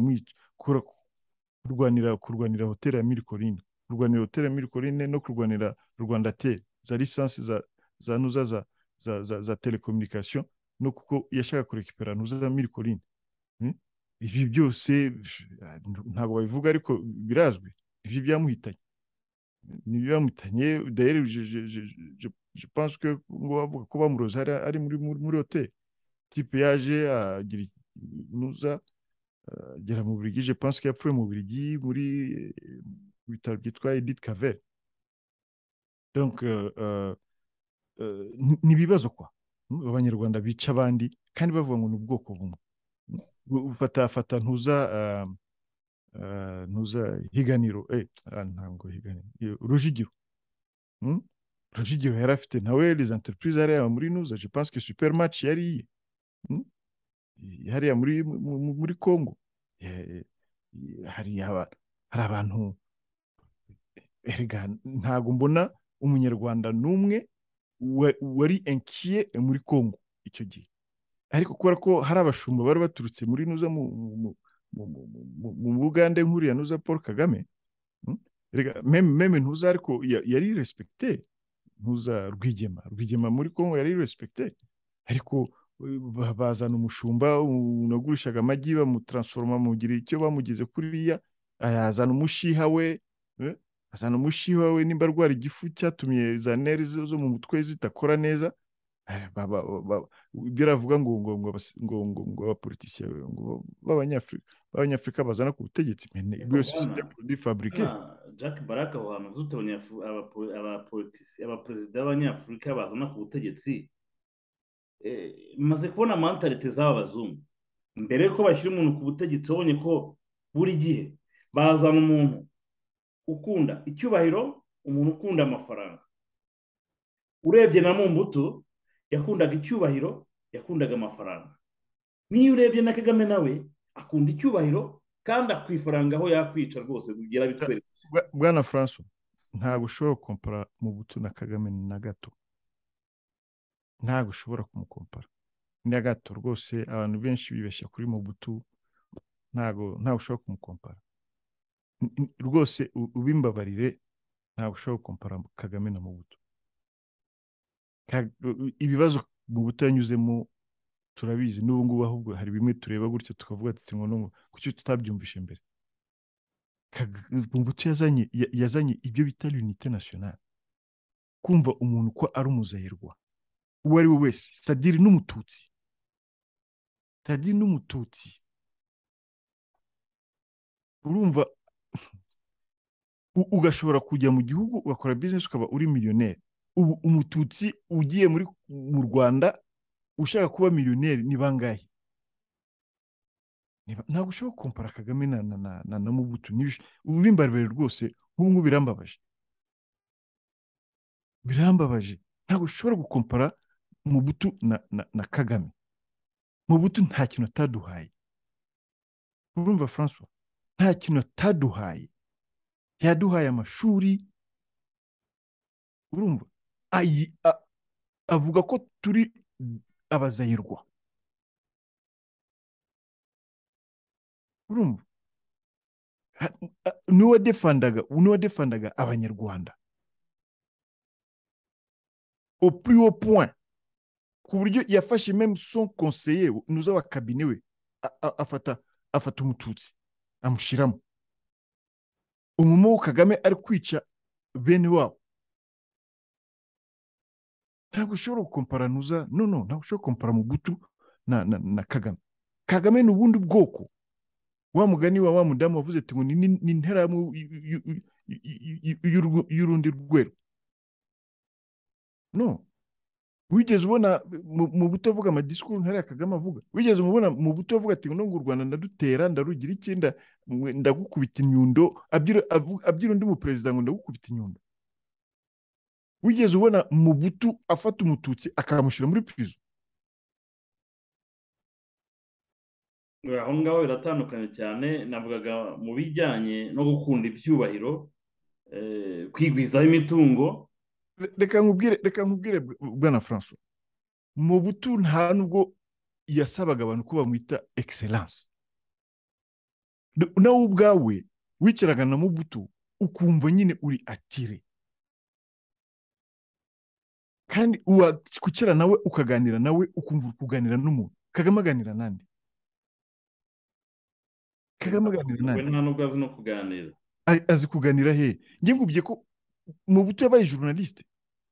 kurwanira hoteli ya Mille Collines, no kurwanira Rwandatel za lisansi za nuza za telecommunication, no kuko yashaka kurekipera nuza za Mille Collines. Ibi byose ntabwo babivuga ariko birazwi, ibi byamuhitanye. D'ailleurs je pense que ngo bavuga ko bamuroza ari muri hoteli, type yaje agira nuza agera mu Bubiligi, je pense que yapfuye mu Bubiligi muri bitaro byitwa Edith Cavell. Donc ni ibibazo kwa abanyarwanda bica abandi kandi bavuga ngo ni ubwoko bumwe. Ufata ntuza Higaniro, ntabwo Higaniro, Rujugiro. Rujugiro yari afite nawe les entreprises hariya muri nuza, je pense que Supermatch yari hariya muri Congo. Hari abantu, erega ntabwo mbona umunyarwanda n'umwe wari inquiet muri Congo icyo gihe, ariko kubera ko hari abashumba bari baturutse muri nuza mu Bugande nkuriya nuza Paul Kagame, meme ntuza ariko yari respecté, ntuza Rwigema muri Congo yari respecté, ariko bazana umushumba unagurishaga amagi bamutransforma mugira icyo bamugize kuriya, azana umushiha we, nimba arwara igifu cyatumye za nerves zo mu mutwe zitakora neza. Ibyo aravuga ngo abapolitisiye b'abanyafurika bazana ku butegetsi, byose c'est des produits fabriqués. Jack Baraka, aho hantu zutabonye abaperezida b'abanyafurika bazana ku butegetsi, maze kubona mentalite z'aba bazungu. Mbere yuko bashyira umuntu ku butegetsi, babonye ko buri gihe bazana umuntu ukunda icyubahiro, umuntu ukunda amafaranga. Urebye na Mobutu yakundaga icyubahiro, yakundaga amafaranga. Niyo urebye na Kagame nawe akunda icyubahiro kandi akwifaranga aho yakwica rwose kugera bitwereka. Bwana François, ntabwo ushobora kukompara Mobutu na Kagame na gato, ntabwo ushobora kumukompara na gato rwose. Abantu benshi bibeshya kuri Mobutu, ntabwo ushobora kumukompara rwose, ubimbabarire, ntabwo ushobora kukompara Kagame na Mobutu. Ibibazo Mobutu yanyuzemo turabizi, n'ubu ngubu ahubwo hari bimwe tureba gutyo tukavuga ati ngo kuki tutabyumvishe mbere. Mobutu yazanye ibyo bita l'unité nationale, kumva umuntu ko ari umuzahirwa uwo ari we wese, c'est-à-dire n'umututsi, urumva, ugashobora kujya mu gihugu ugakora business ukaba uri millionnaire. Ubu umututsi ugiye mu Rwanda ushaka kuba millionnaire ni bangahe? Ntabwo ushobora kukompara Kagame na Mobutu. Ubu bimbaribere rwose, nk'ubu birambabaje. Ntabwo ushobora gukompara Mobutu na Kagame. Mobutu nta kintu ataduhaye, urumva François, nta kintu ataduhaye. Yaduhaye amashuri, urumva, avuga ko turi abazahirwa, urumva, niwe wadefandaga abanyarwanda au plus haut point, ku buryo yafashe même son conseiller nuza wa cabinet we afata umututsi amushiramo. Umumo Kagame ari kwica bene wabo. Ntabwo ushobora gukompara nuza, ntabwo ushobora gukompara Mobutu na Kagame. Kagame ni ubundi bwoko. Wa mugani wa mudamu wavuze ati ngo ni interahamwe y'urundi rwego. No, wigeze ubona mu buto avuga amadisikuru nk'ariya Kagame avuga? Wigeze umubona mu buto avuga ati ngo u Rwanda ndadutera, ndarugira iki, ndagukubita inyundo, abwira undi mu perezida ngo ndagukubita inyundo? Wigeze ubona mu buto afata umututsi akamushyira muri prison? aho ngaho biratandukanye cyane. Navugaga mu bijyanye no gukunda ibyubahiro, kwigwizaho imitungo. Reka nkubwire bwana François, mu buto nta nubwo yasabaga abantu ko bamwita excellence. Nawe ubwawe wicaraga na mu buto ukumva nyine uri atire, kandi wakwicara nawe ukaganira nawe ukumva uri kuganira n'umuntu. Kagame aganira nande? Kagame aganira nande? Nta nubwo azi no kuganira. Azi kuganira he? Njye ngubye ko mu buto yabaye journaliste.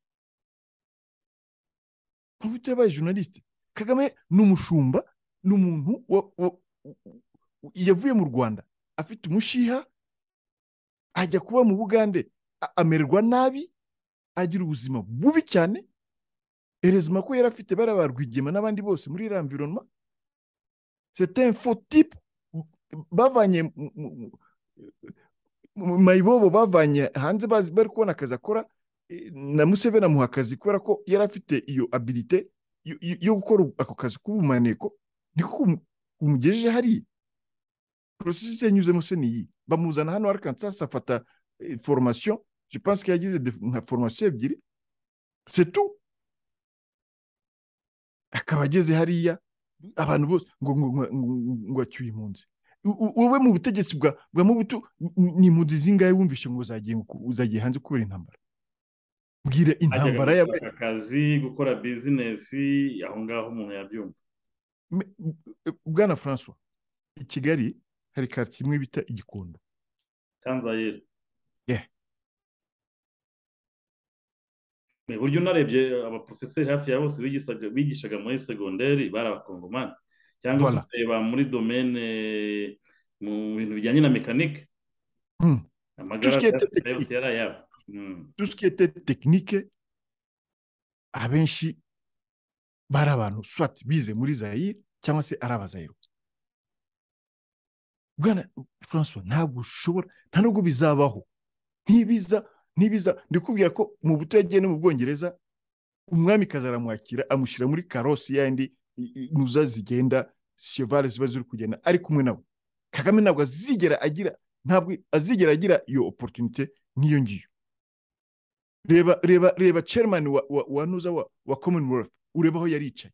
Mu buto yabaye journaliste. Kagame ni umushumba, ni umuntu yavuye mu Rwanda afite umushiha, ajya kuba mu Bugande, amererwa nabi, agira ubuzima bubi cyane. Erezima ko yari afite ba Rwigema n'abandi bose muri l'environnement. C'est un faux type. Bavanye Mayibobo, bavanye hanze bari kubona akazi akora, na Museveni amuha akazi kubera ko yari afite iyo abilite yo gukora ako kazi k'ubumaneko. Niko umugejeje hari processus yanyuzemo se niyi. Bamuzana hano Arkansas afata formation, je pense qu'il yagize nka formation ebyiri, c'est tout. Akaba ageze hariya abantu bose ngo acyuye impunzi. Wowe mu butegetsi bwa mu buto ni impunzi zingahe wumvishe ngo uzagiye hanze kubera intambara? Mbwira intambara yabaye akazi, gukora business, aho ngaho umuntu yabyumva. Bwana François, i Kigali hari quartier imwe bita Igikondo. Kanzayire. Yeah. Me buryo narebye abaprofeseri hafi ya bose bigishaga muri segonderi bari abakongomani, cyangwa kureba muri domaine mu bintu bijyanye na mécanique. Tout ce qui était technique, abenshi bari abantu soit bize muri Zaire cyangwa se ari abazayiro. Bwana François, ntabwo ushobora, nta nubwo bizabaho. Ntibiza ndikubwira ko mu buto yagiye no mu Bwongereza, umwami kazaramwakira amushyira muri karosi yandi nuza zigenda, cheval ziba ziri kugenda ari kumwe nawe. Kagame ntabwo azigera agira iyo opportunité nk'iyo ngiyo. Reba chairman wa nuza wa Commonwealth, urebaho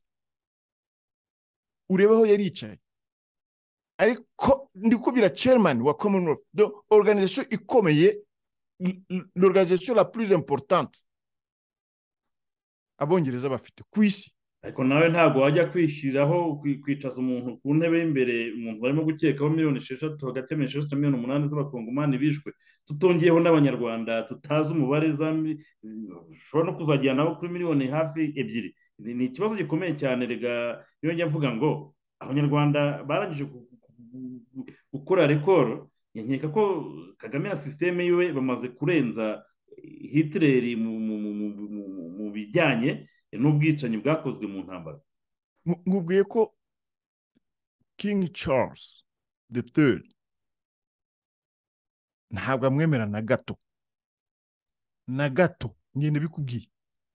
yaricaye. Ariko ndikubwira chairman wa Commonwealth, donc organisation ikomeye, l'organisation la plus importante Abongereza bafite ku isi. Ariko nawe ntabwo wajya kwishyiraho kwicaza umuntu ku ntebe y'imbere, umuntu barimo gukekaho miliyoni 6, hagati ya 6 na miliyoni 8 z'abakongomani bishwe, tutongeyeho n'abanyarwanda tutazi umubare, ushobora no kuzajyana nabo kuri miliyoni hafi 2. Ni ikibazo gikomeye cyane. Rega iyo njya mvuga ngo abanyarwanda barangije gukora rekoro, nkeka ko Kagame na systeme yiwe bamaze kurenza Hitler mu bijyanye n'ubwicanyi bwakozwe mu ntambara. Ngubwiye ko King Charles III ntabwo amwemera na gato, ngende bikubwiye,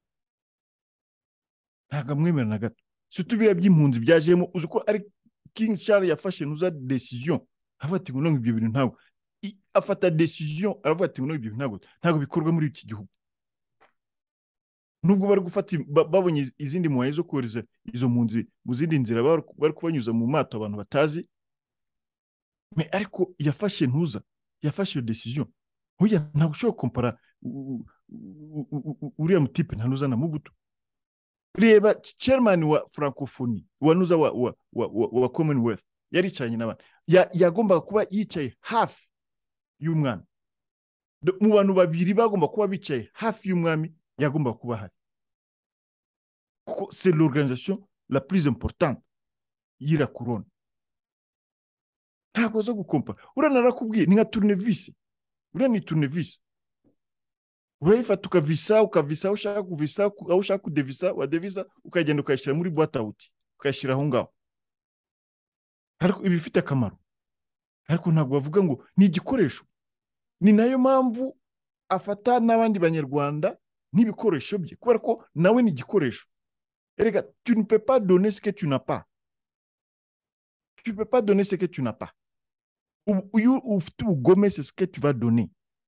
ntabwo amwemera na gato. Si tubira by'impunzi byajemo, uzi ko ari King Charles yafashe nuza decision, avuga ati ngo ibyo bintu ntabwo, afata decision aravuga ati ngo ibyo bintu ntabwo bikorwa muri iki gihugu. Nubwo bari gufata babonye izindi muhaye zo kohereza izo mpunzi mu zindi nzira, bari kubanyuza mu mato abantu batazi, ariko yafashe iyo decision. Oya, ntabwo ushobora kompara uriya mutipe ntanuza na Mobutu. Reba chairman wa francophonie wanuza wa Commonwealth yaricanye n'abandi, yagombaga kuba yicaye hafi y'umwami. Mu bantu babiri bagomba kuba bicaye hafi y'umwami, yagomba kuba hari, kuko c'est l'organisation la plus importante. y'irakorona ntabwo zo gukompa uriya narakubwiye ni nka turunevisi uriya ni turunevisi urayifata ukavisa aho ushaka kuvisa aho ushaka kudevisa wadevisa ukagenda ukayishyira muri boîte à outils ukayishyira aho ngaho ariko iba ifite akamaro ariko ntabwo bavuga ngo ni igikoresho ni nayo mpamvu afata n'abandi banyarwanda n'ibikoresho bye kubera ko nawe ni igikoresho erega tu ne peux pas donner ce que tu n'as pas tu peux pas donner ce que tu n'as pas uyu ufite ubugome c'est ce que tu vas donner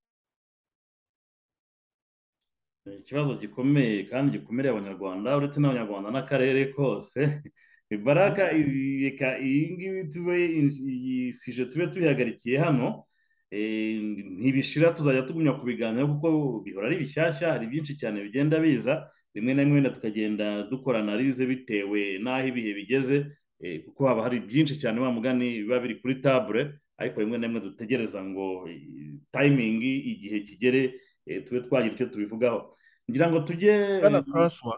ikibazo gikomeye kandi gikomereye abanyarwanda uretse n'abanyarwanda n'akarere kose imbaraga reka iyi ngiyi iyi sije tube tuyihagarikiye hano ntibishira tuzajya tugumya kubiganiraho kuko bihora ari bishyashya hari byinshi cyane bigenda biza rimwe na rimwe tukagenda dukora analize bitewe n'aho ibihe bigeze kuko haba hari byinshi cyane wa mugani biba biri kuri table ariko rimwe na rimwe dutegereza ngo timing igihe kigere tube twagira icyo tubivugaho ngira ngo tujye bwana François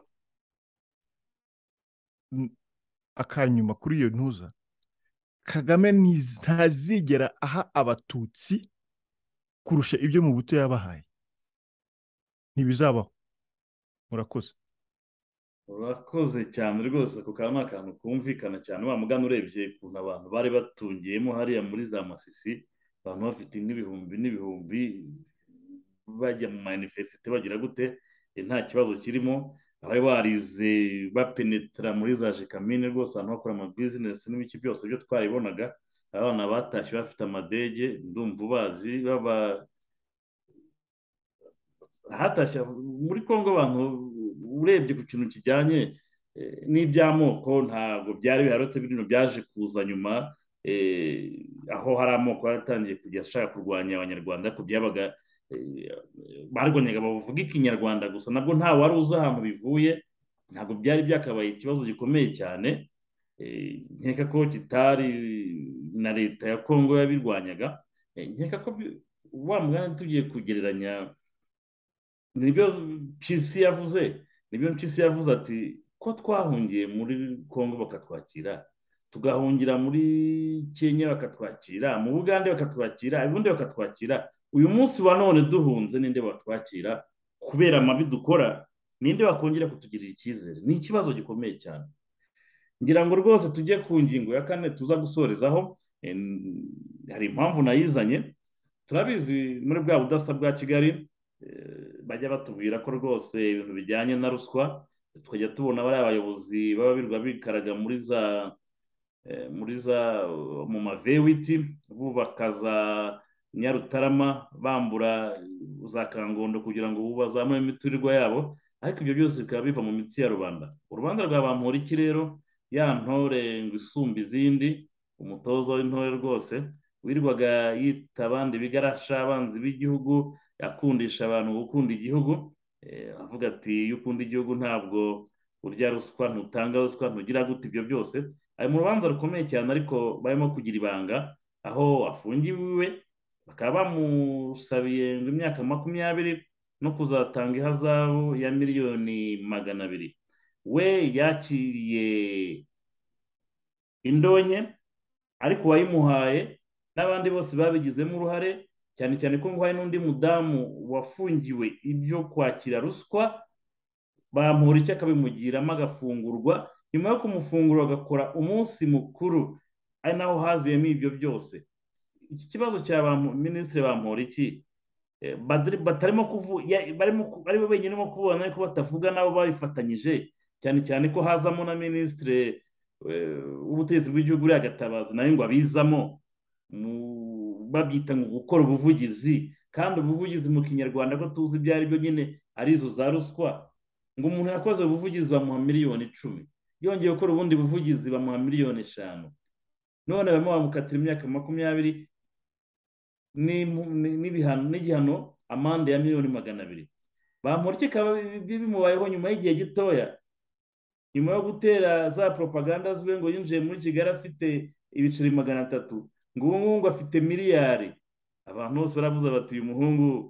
akanyuma kuri iyo ntuza Kagame ntazigera aha abatutsi kurusha ibyo mu buto yabahaye ntibizabaho murakoze urakoze cyane rwose ako kantu ni akantu kumvikana cyane wa mugani urebye ukuntu abantu bari batungiyemo hariya muri za Masisi abantu bafite n'ibihumbi n'ibihumbi bajya mu manifesite bagira gute nta kibazo kirimo abari barize bapenetra muri za jekamine rwose abantu bakora amabizinesi n'ibiki byose byo twaribonaga abana batashye bafite amadege ndumva ubazi hatashye muri Kongo abantu urebye ku kintu kijyanye n'iby'amoko ntabwo byari biharutse bino byaje kuza nyuma aho hari amoko yaratangiye kujya ashaka kurwanya abanyarwanda ariko byabaga barwanyaga bavuga ikinyarwanda gusa nabwo nta wari uzi ahantu bivuye ntabwo byari byakabaye ikibazo gikomeye cyane nkeka ko kitari na leta ya Kongo yabirwanyaga nkeka ko wa mugani tugiye kugereranya nibyo Mpyisi yavuze ati ko twahungiye muri Kongo bakatwakira tugahungira muri Kenya bakatwakira mu Bugande bakatwakira ubundi bakatwakira uyu munsi wa none duhunze ninde batwakira kubera amabi dukora ninde bakongera kutugirira icyizere ni ikibazo gikomeye cyane ngira ngo rwose tujye ku ngingo ya kane tuza gusorezaho hari impamvu nayizanye turabizi muri bwa budasa bwa Kigali bajya batubwira ko rwose ibintu bijyanye na ruswa tukajya tubona bari abayobozi baba birirwa bikaraga mu mavewiti bubaka za Nyarutarama bambura za Kangondo kugira ngo bazamure imiturirwa yabo ariko ibyo byose bikaba biva mu mitsi ya rubanda urubanza rwa Bamporiki rero ya ntore ngo isumba izindi umutoza w'intore rwose wirwaga yita abandi bigarasha abanzi b'igihugu yakundisha abantu gukunda igihugu avuga ati iyo ukunda igihugu ntabwo urya ruswa ntutanga ruswa ntugira gute ibyo byose ari mu rubanza rukomeye cyane ariko barimo kugira ibanga aho afungiwe bakaba bamusabiye ngo imyaka 20 no kuzatanga ihazabu ya miliyoni 200 we yakiriye indonke ariko wayimuhaye n'abandi bose babigizemo uruhare cyane cyane ko ngo hari n'undi mudamu wafungiwe ibyo kwakira ruswa Bamporiki akabimugiramo agafungurwa nyuma yo kumufungura agakora umunsi mukuru ari naho haziyemo ibyo byose iki kibazo cya minisitiri Bamporiki batarimo bari benyine mo kubona ariko batavuga nabo babifatanyije cyane cyane ko hazamo na minisitiri w'ubutegetsi bw'igihugu uriya Gatabazi nawe ngo abizamo babyita ngo gukora ubuvugizi kandi ubuvugizi mu kinyarwanda ko tuzi ibyo ari byo nyine ari izo za ruswa ngo umuntu yakoze ubuvugizi bamuha miliyoni 10 yongeye gukora ubundi buvugizi bamuha miliyoni 5 none barimo bamukatira imyaka 20 n'igihano amande ya miliyoni 200 Bamporiki kaba bimubayeho nyuma y'igihe gitoya nyuma yo gutera za propaganda zwe ngo yinjiye muri Kigali afite ibiceri 300 ngo ubu ngubu afite miliyari abantu bose baravuze bati uyu muhungu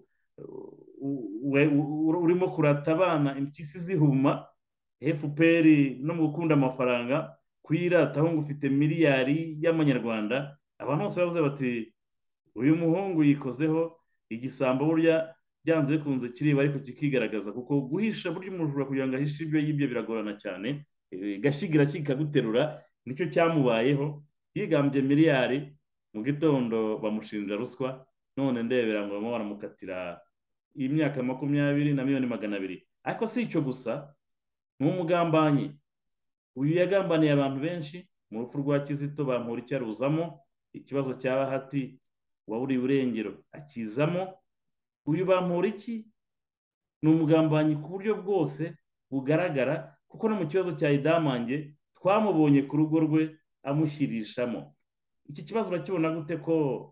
urimo kurata abana impyisi zihuma FPR no mu gukunda amafaranga kuyirataho ngo ufite miliyari y'amanyarwanda, abantu bose bavuze bati uyu muhungu yikozeho igisambo, burya byanze bikunze kiriba ariko kikigaragaza, kuko guhisha burya umujura kugira ngo ahishe ibyo yibye biragorana cyane. Gashyigira kikaguterura, nicyo cyamubayeho. Yigambye miliyari, mu gitondo bamushinja ruswa, none ndebera ngo barimo baramukatira imyaka 20 na miliyoni 200. Ariko si icyo gusa, ni umugambanyi. Uyu yagambaniye abantu benshi. Mu rupfu rwa Kizito Bamporiki aruzamo, ikibazo cya Bahati waburiye urengero akizamo. Uyu Bamporiki ni umugambanyi ku buryo bwose bugaragara, kuko no mu kibazo cya Idamange twamubonye ku rugo rwe amushyirishamo. Iki kibazo urakibona gute ko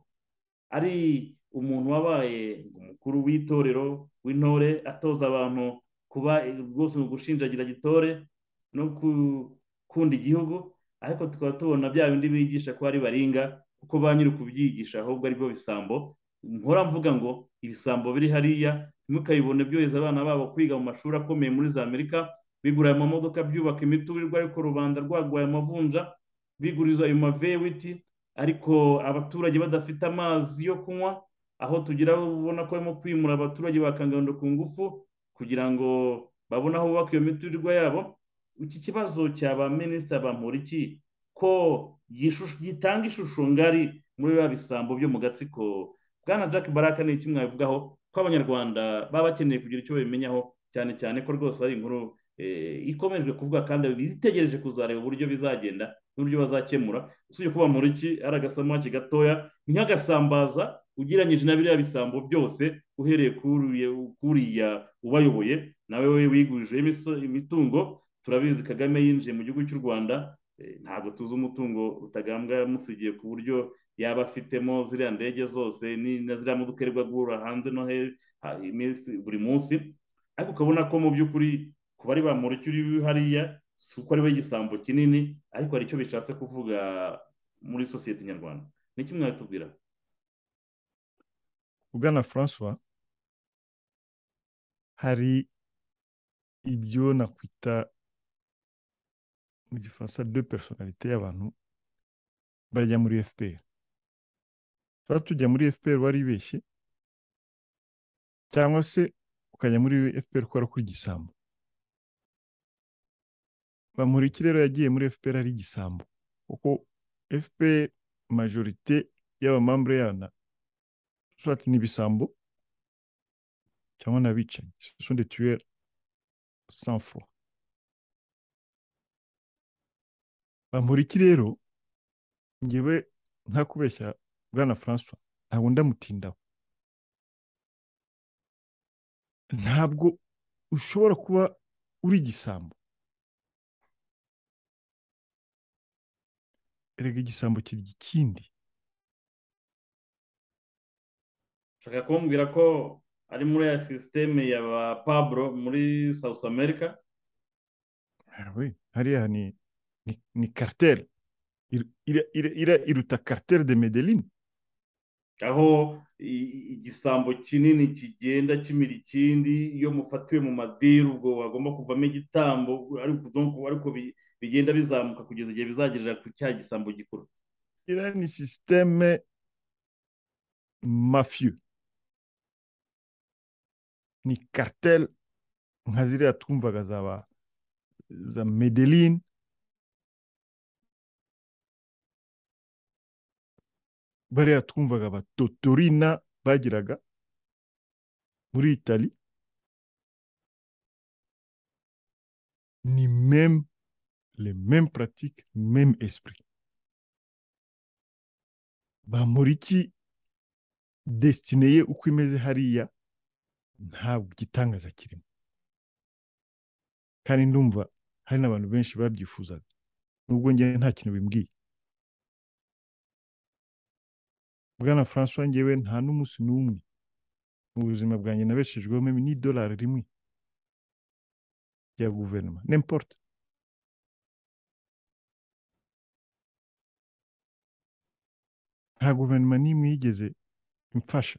ari umuntu wabaye umukuru w'itorero w'intore, atoza abantu kuba rwose mu gushinjagira gitore no gukunda igihugu, ariko tukaba tubona bya bindi bigisha ko ari baringa, kuko ba nyiri kubyigisha ahubwo ari byo bisambo. Nkora mvuga ngo ibisambo biri hariya ntimukabibone byohereza abana babo kwiga mu mashuri akomeye muri za Amerika, bigura ayo mamodoka, byubaka imiturirwa, ariko rubanda rwagwaye amavunja, biguriza ayo mavewiti, ariko abaturage badafite amazi yo kunywa, aho tugira ubona ko barimo kwimura abaturage bakangando ku ngufu kugira ngo babone aho bubaka iyo miturirwa yabo. Iki kibazo cyaba minisitiri Bamporiki ko gitanga ishusho ngari muri ba bisambo byo mu gatsiko. Bwana Jack Baraka, ni iki mwabivugaho ko abanyarwanda baba bakeneye kugira icyo babimenyaho, cyane cyane ko rwose ari inkuru ikomejwe kuvuga kandi bitegereje kuzareba uburyo bizagenda n'uburyo bazakemura. Usibye ko Bamporiki ari agasamaki gatoya, ni nk'agasambaza ugereranyije na biriya bisambo byose, uhereye kuriya ubayoboye nawe we wigurije imitungo. Turabizi Kagame yinjiye mu gihugu cy'u Rwanda, ntabwo tuzi umutungo Rutagambwa yamusigiye ku buryo yaba afitemo ziriya ndege zose na ziriya modoka yirirwa agura hanze no buri munsi. Ariko ukabona ko mu by'ukuri kuba ari Bamporiki uri hariya, si uko ari we igisambo kinini, ariko hari icyo bishatse kuvuga muri sosiyete nyarwanda. Ni iki mwabitubwira? Bwana Francois, hari ibyo nakwita mu gifaransa de personnalité y'abantu bajya muri FPR. Tuba tujya muri FPR waribeshye, cyangwa se ukajya muri FPR ukora kuri igisambo. Bamporiki rero yagiye muri FPR ari igisambo, kuko FPR majorité y'abamambure yana soit ni ibisambo cyangwa n'abicanyi, ce sont des tueurs sans foi. Bamporiki rero ngewe nta kubeshya Bwana Francois, ntabwo ndamutindaho. Ntabwo ushobora kuba uri igisambo. Erega igisambo kirya ikindi. Ushaka kumbwira ko ari muri ya sisiteme ya ba Pablo muri South America? Oui, hariya ni cartel. Iruta cartel de Medellin. Aho igisambo kinini kigenda kimira ikindi, iyo mufatiwe mu madiru ubwo bagomba kuvamo igitambo, ariko bigenda bizamuka kugeza igihe bizagerera ku cya gisambo gikuru. Iriya ni systeme mafieux, ni cartel nka ziriya twumvaga za Medellin, bariya twumvaga ba Totorina bagiraga muri Italie. Ni même les mêmes pratiques, même esprit. Bamporiki destine ye uko imeze hariya ntabwo gitangaza kirimo, kandi ndumva hari n'abantu benshi babyifuzaga, nubwo njye nta kintu bimbwiye. Bwana Francois, ngewe nta n'umunsi n'umwe mu buzima bwanjye nabeshejweho meme n'idolari rimwe ya guverinoma, n'importe. Nta guverinoma n'imwe yigeze imfasha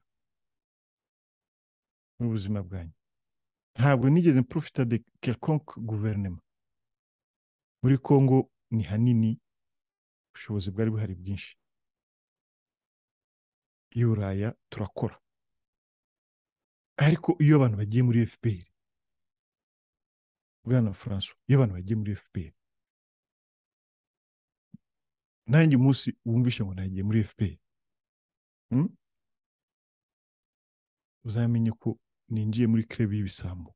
mu buzima bwanjye. Ntabwo nigeze profita de quelconque guverinoma. Muri Congo ni hanini, ubushobozi bwari buhari bwinshi. I Buraya turakora, ariko iyo abantu bagiye muri FPR, bwana François, iyo abantu bagiye muri FPR, nanjye umunsi wumvishe ngo nagiye muri FPR, uzamenye ko ninjiye muri club y'ibisambo,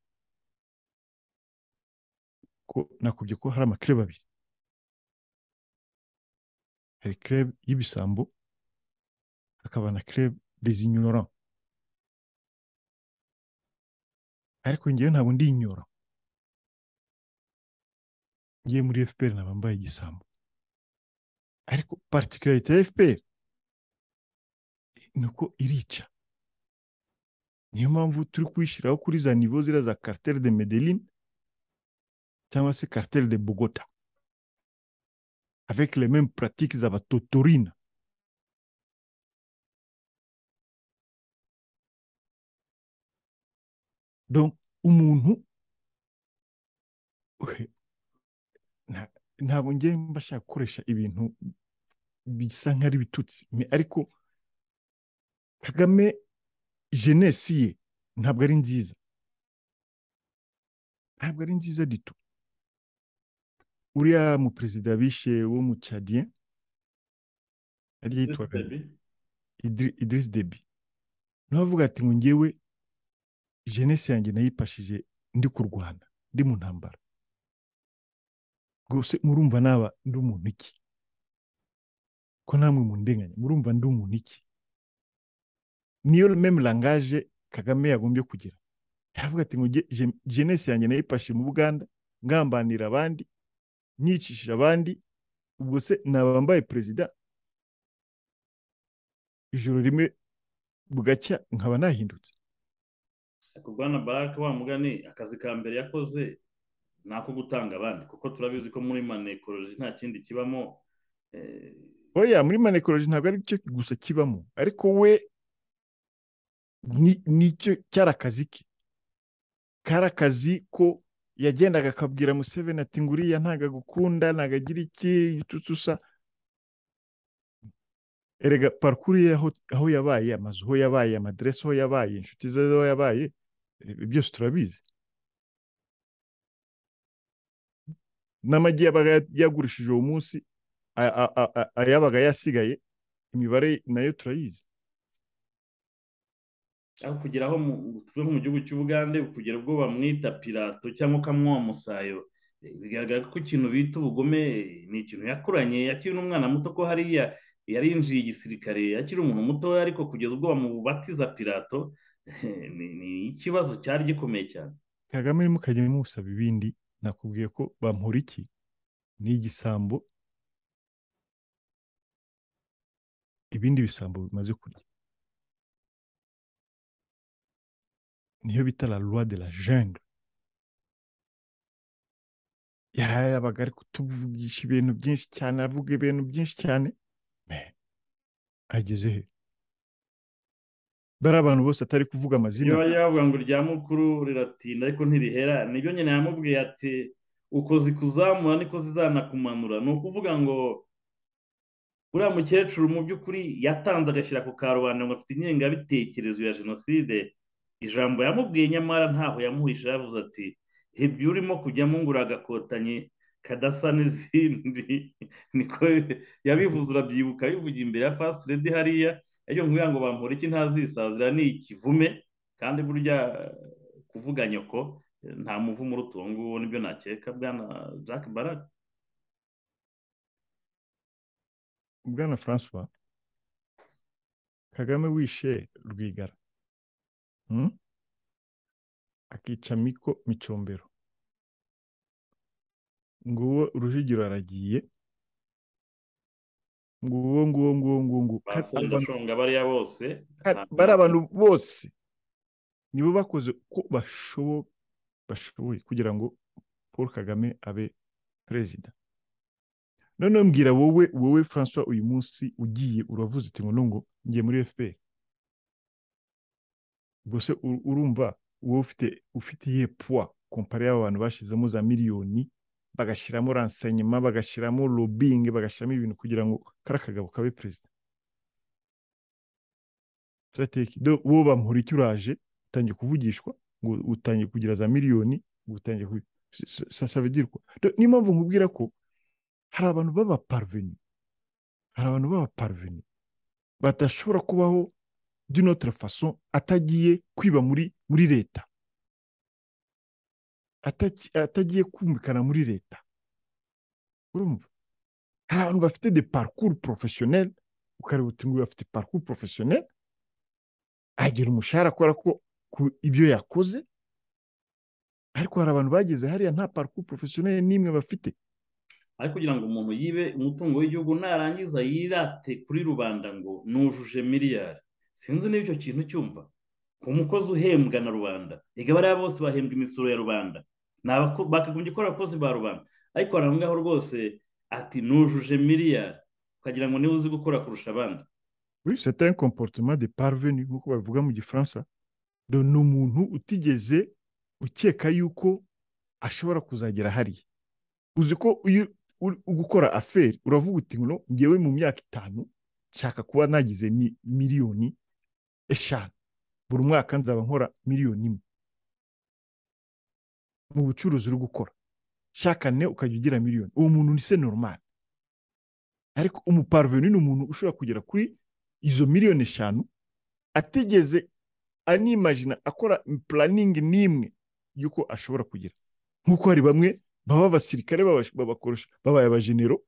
ko nakubye ko hari amaklub abiri. Hari club y'ibisambo, hakaba na club des ignorants. Ariko ngewe ntabwo ndi ignorant. Ngiye muri FPR naba mbaye igisambo. Ariko particularité ya FPR nuko irica. Niyo mpamvu turi kuyishyiraho kuri za niveau zira za cartel de Medellin cyangwa se cartel de Bogota, avec les mêmes pratiques z'abatotorina. Donc umuntu ntabwo ngiye mbashaka gukoresha ibintu bisa nk'ari bitutsi, ariko Kagame jeunesse ye ntabwo ari nziza, ntabwo ari nziza ditu. Uriya mu perezida bishe wo mu Tchadien ari yitwaga Idriss Déby, navuga ati ngo ngewe jeunesse yanjye nayipashije ndi kurwana, ndi mu ntambara. Gose murumva naba ndi umuntu iki? Ko namwe mundenganya, murumva ndi umuntu iki? Niyo même langage Kagame yagombye kugira. Yavuga ati ngo jeunesse yanjye nayipashije mu Buganda, ngambanira abandi, nyicishije abandi, ubwo se nabambaye perezida, ijoro rimwe bugacya nkaba nahindutse. Bwana Barack wa mugani, akazi ka mbere yakoze nako gutanga abandi, kuko turabizi ko muri manekoloji nta kindi kibamo. Oya, muri manekoloji ntabwo ari cyo gusa kibamo, ariko we nicyo cyari akazi ke. Kari akazi ko yagendaga akabwira Museveni ati nguriya ntaga gukunda, nagagira iki tutusa. Erega parcours ye aho yabaye, amazu aho yabaye, amadresse aho yabaye, inshuti ze aho yabaye, byose turabizi. N'amagi yabaga yagurishije uwo munsi, ayabaga yasigaye, imibare nayo turayizi. Aho kugera aho tuvuye mu gihugu cy'Ubugande, kugera ubwo bamwita Pilato cyangwa Kamwa Musayo, bigaragara ko ikintu bita ubugome ni ikintu yakuranye, yakiri n'umwana muto, ko hariya yarinjiye igisirikare akiri umuntu muto, ariko kugeza ubwo bamubatiza Pilato ni ikibazo cyari gikomeye cyane. Kagame mukajya musaba ibindi, nakubwiye ko bampora iki ni igisambo, ibindi bisambo bimaze kurya. Niyo bita la loi de la jungle. Yabaga ari kutuvugisha ibintu byinshi cyane, avuga ibintu byinshi cyane, ageze he? Bari abantu bose atari kuvuga amazina. Iyo yavuga ngo rya mukuru riratinda ariko ntirihera, nibyo nyine yamubwiye ati uko zikuzamura niko zizanakumanura. Ni ukuvuga ngo uriya mukecuru mu by'ukuri yatanze agashyira ku karubanda ngo afite ingengabitekerezo ya jenoside. Ijambo yamubwiye nyamara ntaho yamuhisha, yavuze ati ibyo urimo kujyamo ngo uragakotanye kadasa n'izindi. Niko yabivuze, urabyibuka bivugira imbere ya First Lady hariya. Iyo nkubwira ngo bampora iki ntazisazira ni ikivume, kandi burya kuvuga nyoko nta muvumo uruta uwo nguwo, nibyo nakeka bwana Jack Barack. Bwana François, Kagame wishe Rwigara, akica Micombero, nguwo Rujugiro aragiye, nguwo Basore Ndashonga bariya bose, bari abantu bose nibo bakoze ko bashoboye kugira ngo Paul Kagame abe perezida. None mbwira wowe François, uyu munsi ugiye uravuze uti ngo ngiye muri FPR, bose urumva wowe ufite iyihe poids compare y'abantu bashizemo za miliyoni bagashyiramo renseignement, bagashyiramo lobbying, bagashyiramo ibintu kugira ngo kariya kagabo kabe perezida. Wowe bamuhora icyo uraje utangiye kuvugishwa ngo utangiye kugira za miliyoni, ngo utangiye ça veut dire quoi? Niyo mpamvu nkubwira ko hari abantu b'abaparvenu, badashobora kubaho d'une autre façon atagiye kwiba muri leta, atagiye kumvikana muri leta. Urumva hari abantu bafite des parcours professionnels, ukareba uti ngo bafite parcours professionnel, agira umushahara akora ko ibyo yakoze, ariko hari abantu bageze hariya nta parcours professionnel n'imwe bafite. ariko kugira ngo umuntu yibe umutungo w'igihugu narangiza yirate kuri rubanda ngo nujuje miliyari, sinzi niba icyo kintu cyumva ku mukozi uhembwa na rubanda. Ega bariya bose bahembwa imisoro ya rubanda, bakagombye gukora abakozi ba rubanda, ariko hari ngaho rwose ati nujuje miliyari, ukagira ngo niba uzi gukora kurusha abandi. Oui, c'est un comportement de parvenu nk'uko babivuga mu gifaransa. Ni umuntu utigeze ukeka yuko ashobora kuzagera hariya. Uzi ko iyo uri gukora aferi uravuga uti ngo ngewe mu myaka 5 nshaka kuba nagize miliyoni 5, buri mwaka nzaba nkora miliyoni 1 mu bucuruzi uri gukora, shakane ukajya ugira miliyoni. Uwo muntu ni se normal. Ariko umuparvenu ni umuntu ushobora kugera kuri izo miliyoni 5 atigeze animagina akora planning n'imwe yuko ashobora kugira. Nkuko hari bamwe baba abasirikare babakoresha babaye abajenero,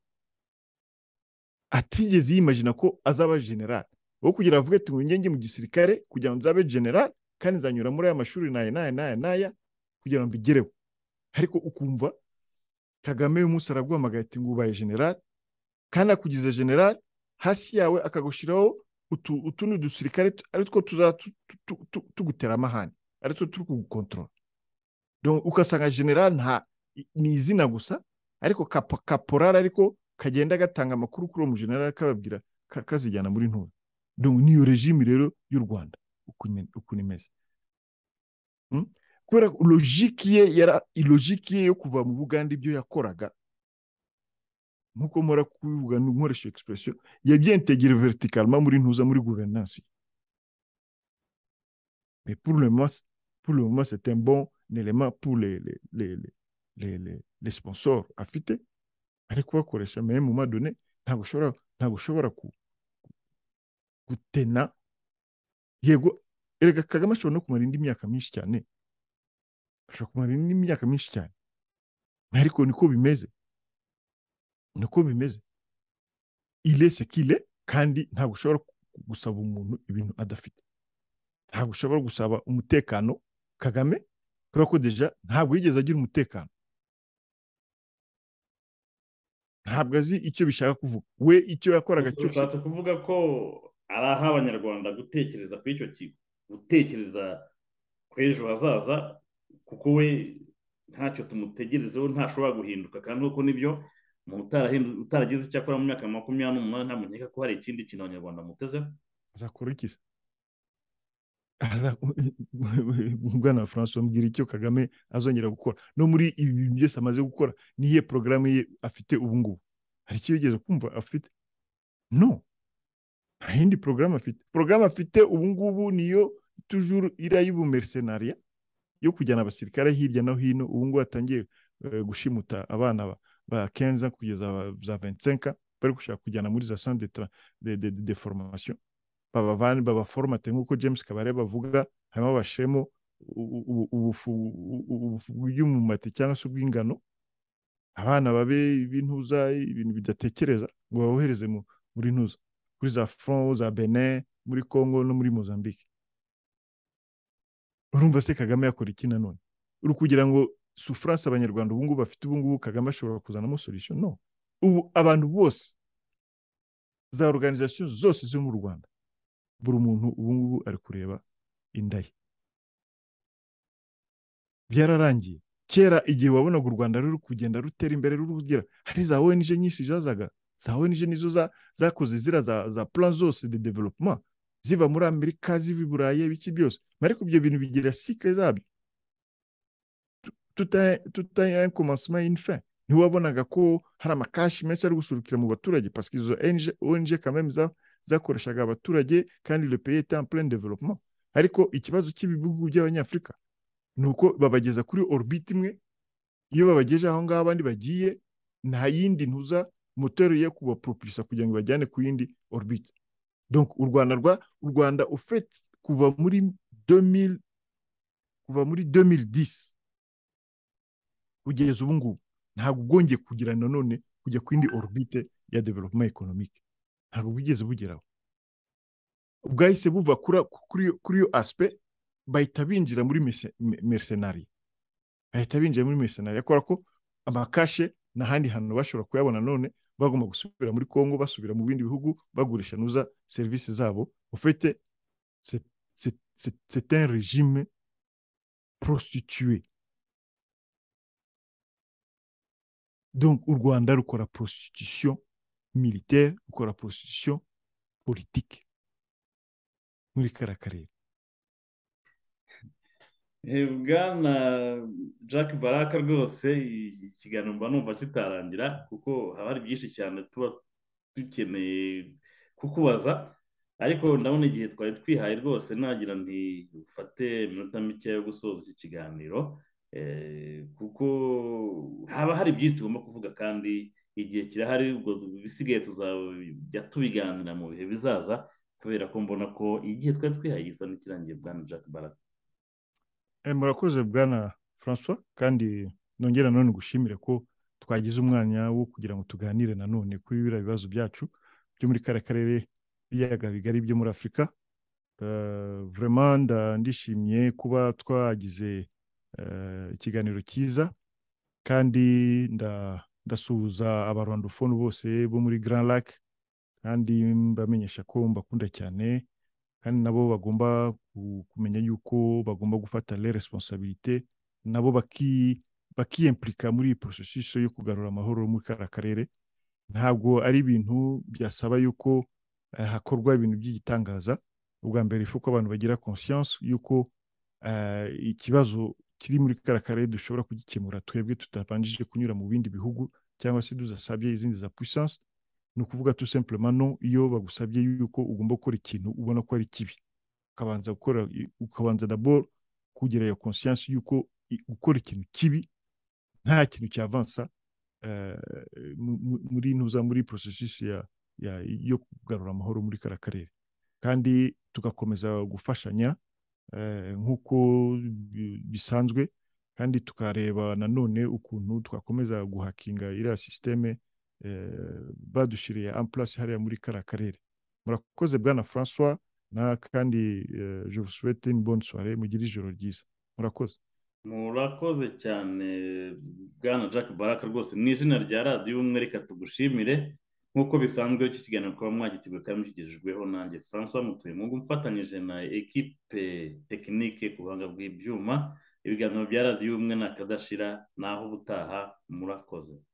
atigeze yimagina ko azaba general. Wo kugira avuge ati ngo njye mu gisirikare kugira ngo nzabe general kandi nzanyura muri aya mashuri naya kugira ngo mbigereho. Ariko ukumva Kagame umunsi araguhamagaye ati ngo ubaye general, kandi akugize general, hasi yawe akagushiraho utuntu dusirikare aritwo tugutera amahane, aritwo turi kugukontrola. Donc ukasanga general nta ni izina gusa, ariko kaporari ariko kagenda gatanga amakuru kuri mu general kababwira kazijyana muri ntura. Donc niyo regime rero y'u Rwanda uko nimeze. Kubera logique ye yo kuva mu Buganda ibyo yakoraga, nkuko mora kubivuga nkoresha expression, yabyentegere verticalement muri ntuza muri gouvernance. Mais pour le moment c'est un bon élément pour les sponsors afite, ariko bakoresha mais mu madone ntabwo ushobora gutena. Yego erega Kagame ashobora no kumara indi myaka myinshi cyane, ariko niko bimeze. Il est ce qu'il est, kandi ntabwo ushobora gusaba umuntu ibintu adafite. Ntabwo ushobora gusaba umutekano Kagame kubera ko deja ntabwo yigeze agira umutekano. Ntabwo azi icyo bishaka kuvuga. We icyo yakoraga cyose ushatse kuvuga ko ari aho abanyarwanda gutekereza kuri icyo kigo, gutekereza ku ejo hazaza, kuko we ntacyo tumutegerezeho, ntashobora guhinduka. Kandi uko nibyo umuntu utaragize icyo akora mu myaka 28 ntamenyeka ko hari ikindi kintu abanyarwanda mutezeho. azakora iki? Bwana François mbwira icyo Kagame azongera gukora no muri ibi bintu byose amaze gukora. Niye programme ye afite ubu ngubu? Hari icyo yigeze kumva afite? No, nta yindi programme afite. Programme afite ubu ngubu niyo toujours ira y'ubumercenaria yo kujyana abasirikare hirya no hino. Ubu ngubu atangiye gushimuta abana ba 15 kugeza za 25 bari gushaka kujyana muri za centre de formation. Baba formate nk'uko James Kabarebe bavuga, hanyuma bashemo bw'umumati cyangwa se ubw'ingano, abana babe ibintuza ibintu bidatekereza ngo babohereze muri ntuza kuri za front za Benin, muri Congo no muri Mozambique. Urumva se Kagame yakora iki nanone? Uri kugira ngo souffrance abanyarwanda ubu ngubu bafite ubu ngubu Kagame ashobora kuzanamo solution? No. Ubu abantu bose za organisation zose zo mu Rwanda, buri muntu ubu ngubu ari kureba indaye. Byararangiye. Kera igihe wabonaga u Rwanda ruri kugenda rutera imbere rurugira, hari za ONG nyinshi zazaga. Za ONG nizo zakoze zira za plan zose de développement ziva muri Amerika, ziva i Burayi, biki byose. Ariko ibyo bintu bigira cycle zabyo. Tout a un commencement et une fin. ntiwabonaga ko hari amakashi menshi ari gusurukira mu baturage parce que izo ONG quand même zakoreshaga abaturage kandi le pays était en plein développement. Ariko ikibazo cy'ibihugu by'abanyafurika ni uko babageza kuri orbite imwe, iyo babageje aho ngaho abandi bagiye nta yindi ntuza moteri yo kubapropulsa kugira ngo bajyane ku yindi orbite. Donc u Rwanda ufite kuva muri 2010 kugeza ubu ngubu ntabwo bwongeye kugira nanone kujya ku yindi orbite ya development economique, ntabwo bwigeze bugeraho. Bwahise buva kuri iyo aspect bahita binjira muri mercenari, akora ko amakashe n'ahandi hantu bashobora kuyabona, none bagomba gusubira muri Congo, basubira mu bindi bihugu bagurisha nuza serivisi zabo. Ufite c'est un régime prostitué. Donc u Rwanda rukora prostitution militaire, rukora prostitution politique muri karakarere. Bwana Jack Baraka rwose ikiganiro mba numva kitarangira kuko haba hari byinshi cyane tuba dukeneye kukubaza, ariko ndabona igihe twari twihaye rwose nagira nti ufate iminota mike yo gusoza iki kiganiro, kuko haba hari byinshi tugomba kuvuga kandi igihe kirahari, ubwo bisigaye tuzajya tubiganira mu bihe bizaza kubera ko mbona ko igihe twari twihaye gisa n'ikirangiye. Bwana Jack Baraka, murakoze Bwana François, kandi nongera none gushimire ko twagize umwanya wo kugira ngo tuganire nanone kuri biriya bibazo byacu byo muri karere ibiyaga bigari byo muri Afurika. Vraiment ndishimye kuba twagize ikiganiro cyiza, kandi ndasuhuza abarwandofone bose bo muri Grand Lac, kandi mbamenyesha ko mbakunda cyane, kandi nabo bagomba kumenya yuko bagomba gufata les responsabilités, nabo bakiyimplika muri processus yo kugarura amahoro muri karere. Ntabwo ari ibintu byasaba yuko hakorwa ibintu by'igitangaza. Ubwa mbere ifuko abantu bagira conscience yuko ikibazo kiri muri karere dushobora kugikemura twebwe tutabanjije kunyura mu bindi bihugu cyangwa se duzasabye izindi za puissance. Ni ukuvuga tout simplement no, iyo bagusabye yuko ugomba gukora ikintu ubona ko ari kibi, ukabanza d'abord kugira iyo conscience yuko gukora ikintu kibi nta kintu cyavansa muri processus yo kugarura amahoro muri karere, kandi tugakomeza gufashanya nk'uko bisanzwe, kandi tukareba nanone ukuntu twakomeza guhakinga iriya systeme badushiriye en place hariya muri karere. Murakoze Bwana François, kandi je vous souhaite une bonne soirée, mugire ijoro ryiza. murakoze cyane Bwana Jack Baraka, rwose mu izina rya radiyo umwe reka tugushimire nk'uko bisanzwe iki kiganiro kuba mwagiteguye kandi mukigejejweho nanjye François Mutuyemungu mfatanyije na ekipe tekinike ku buhanga bw'ibyuma. Ibiganiro bya radiyo umwe nakadashira naho ubutaha, murakoze.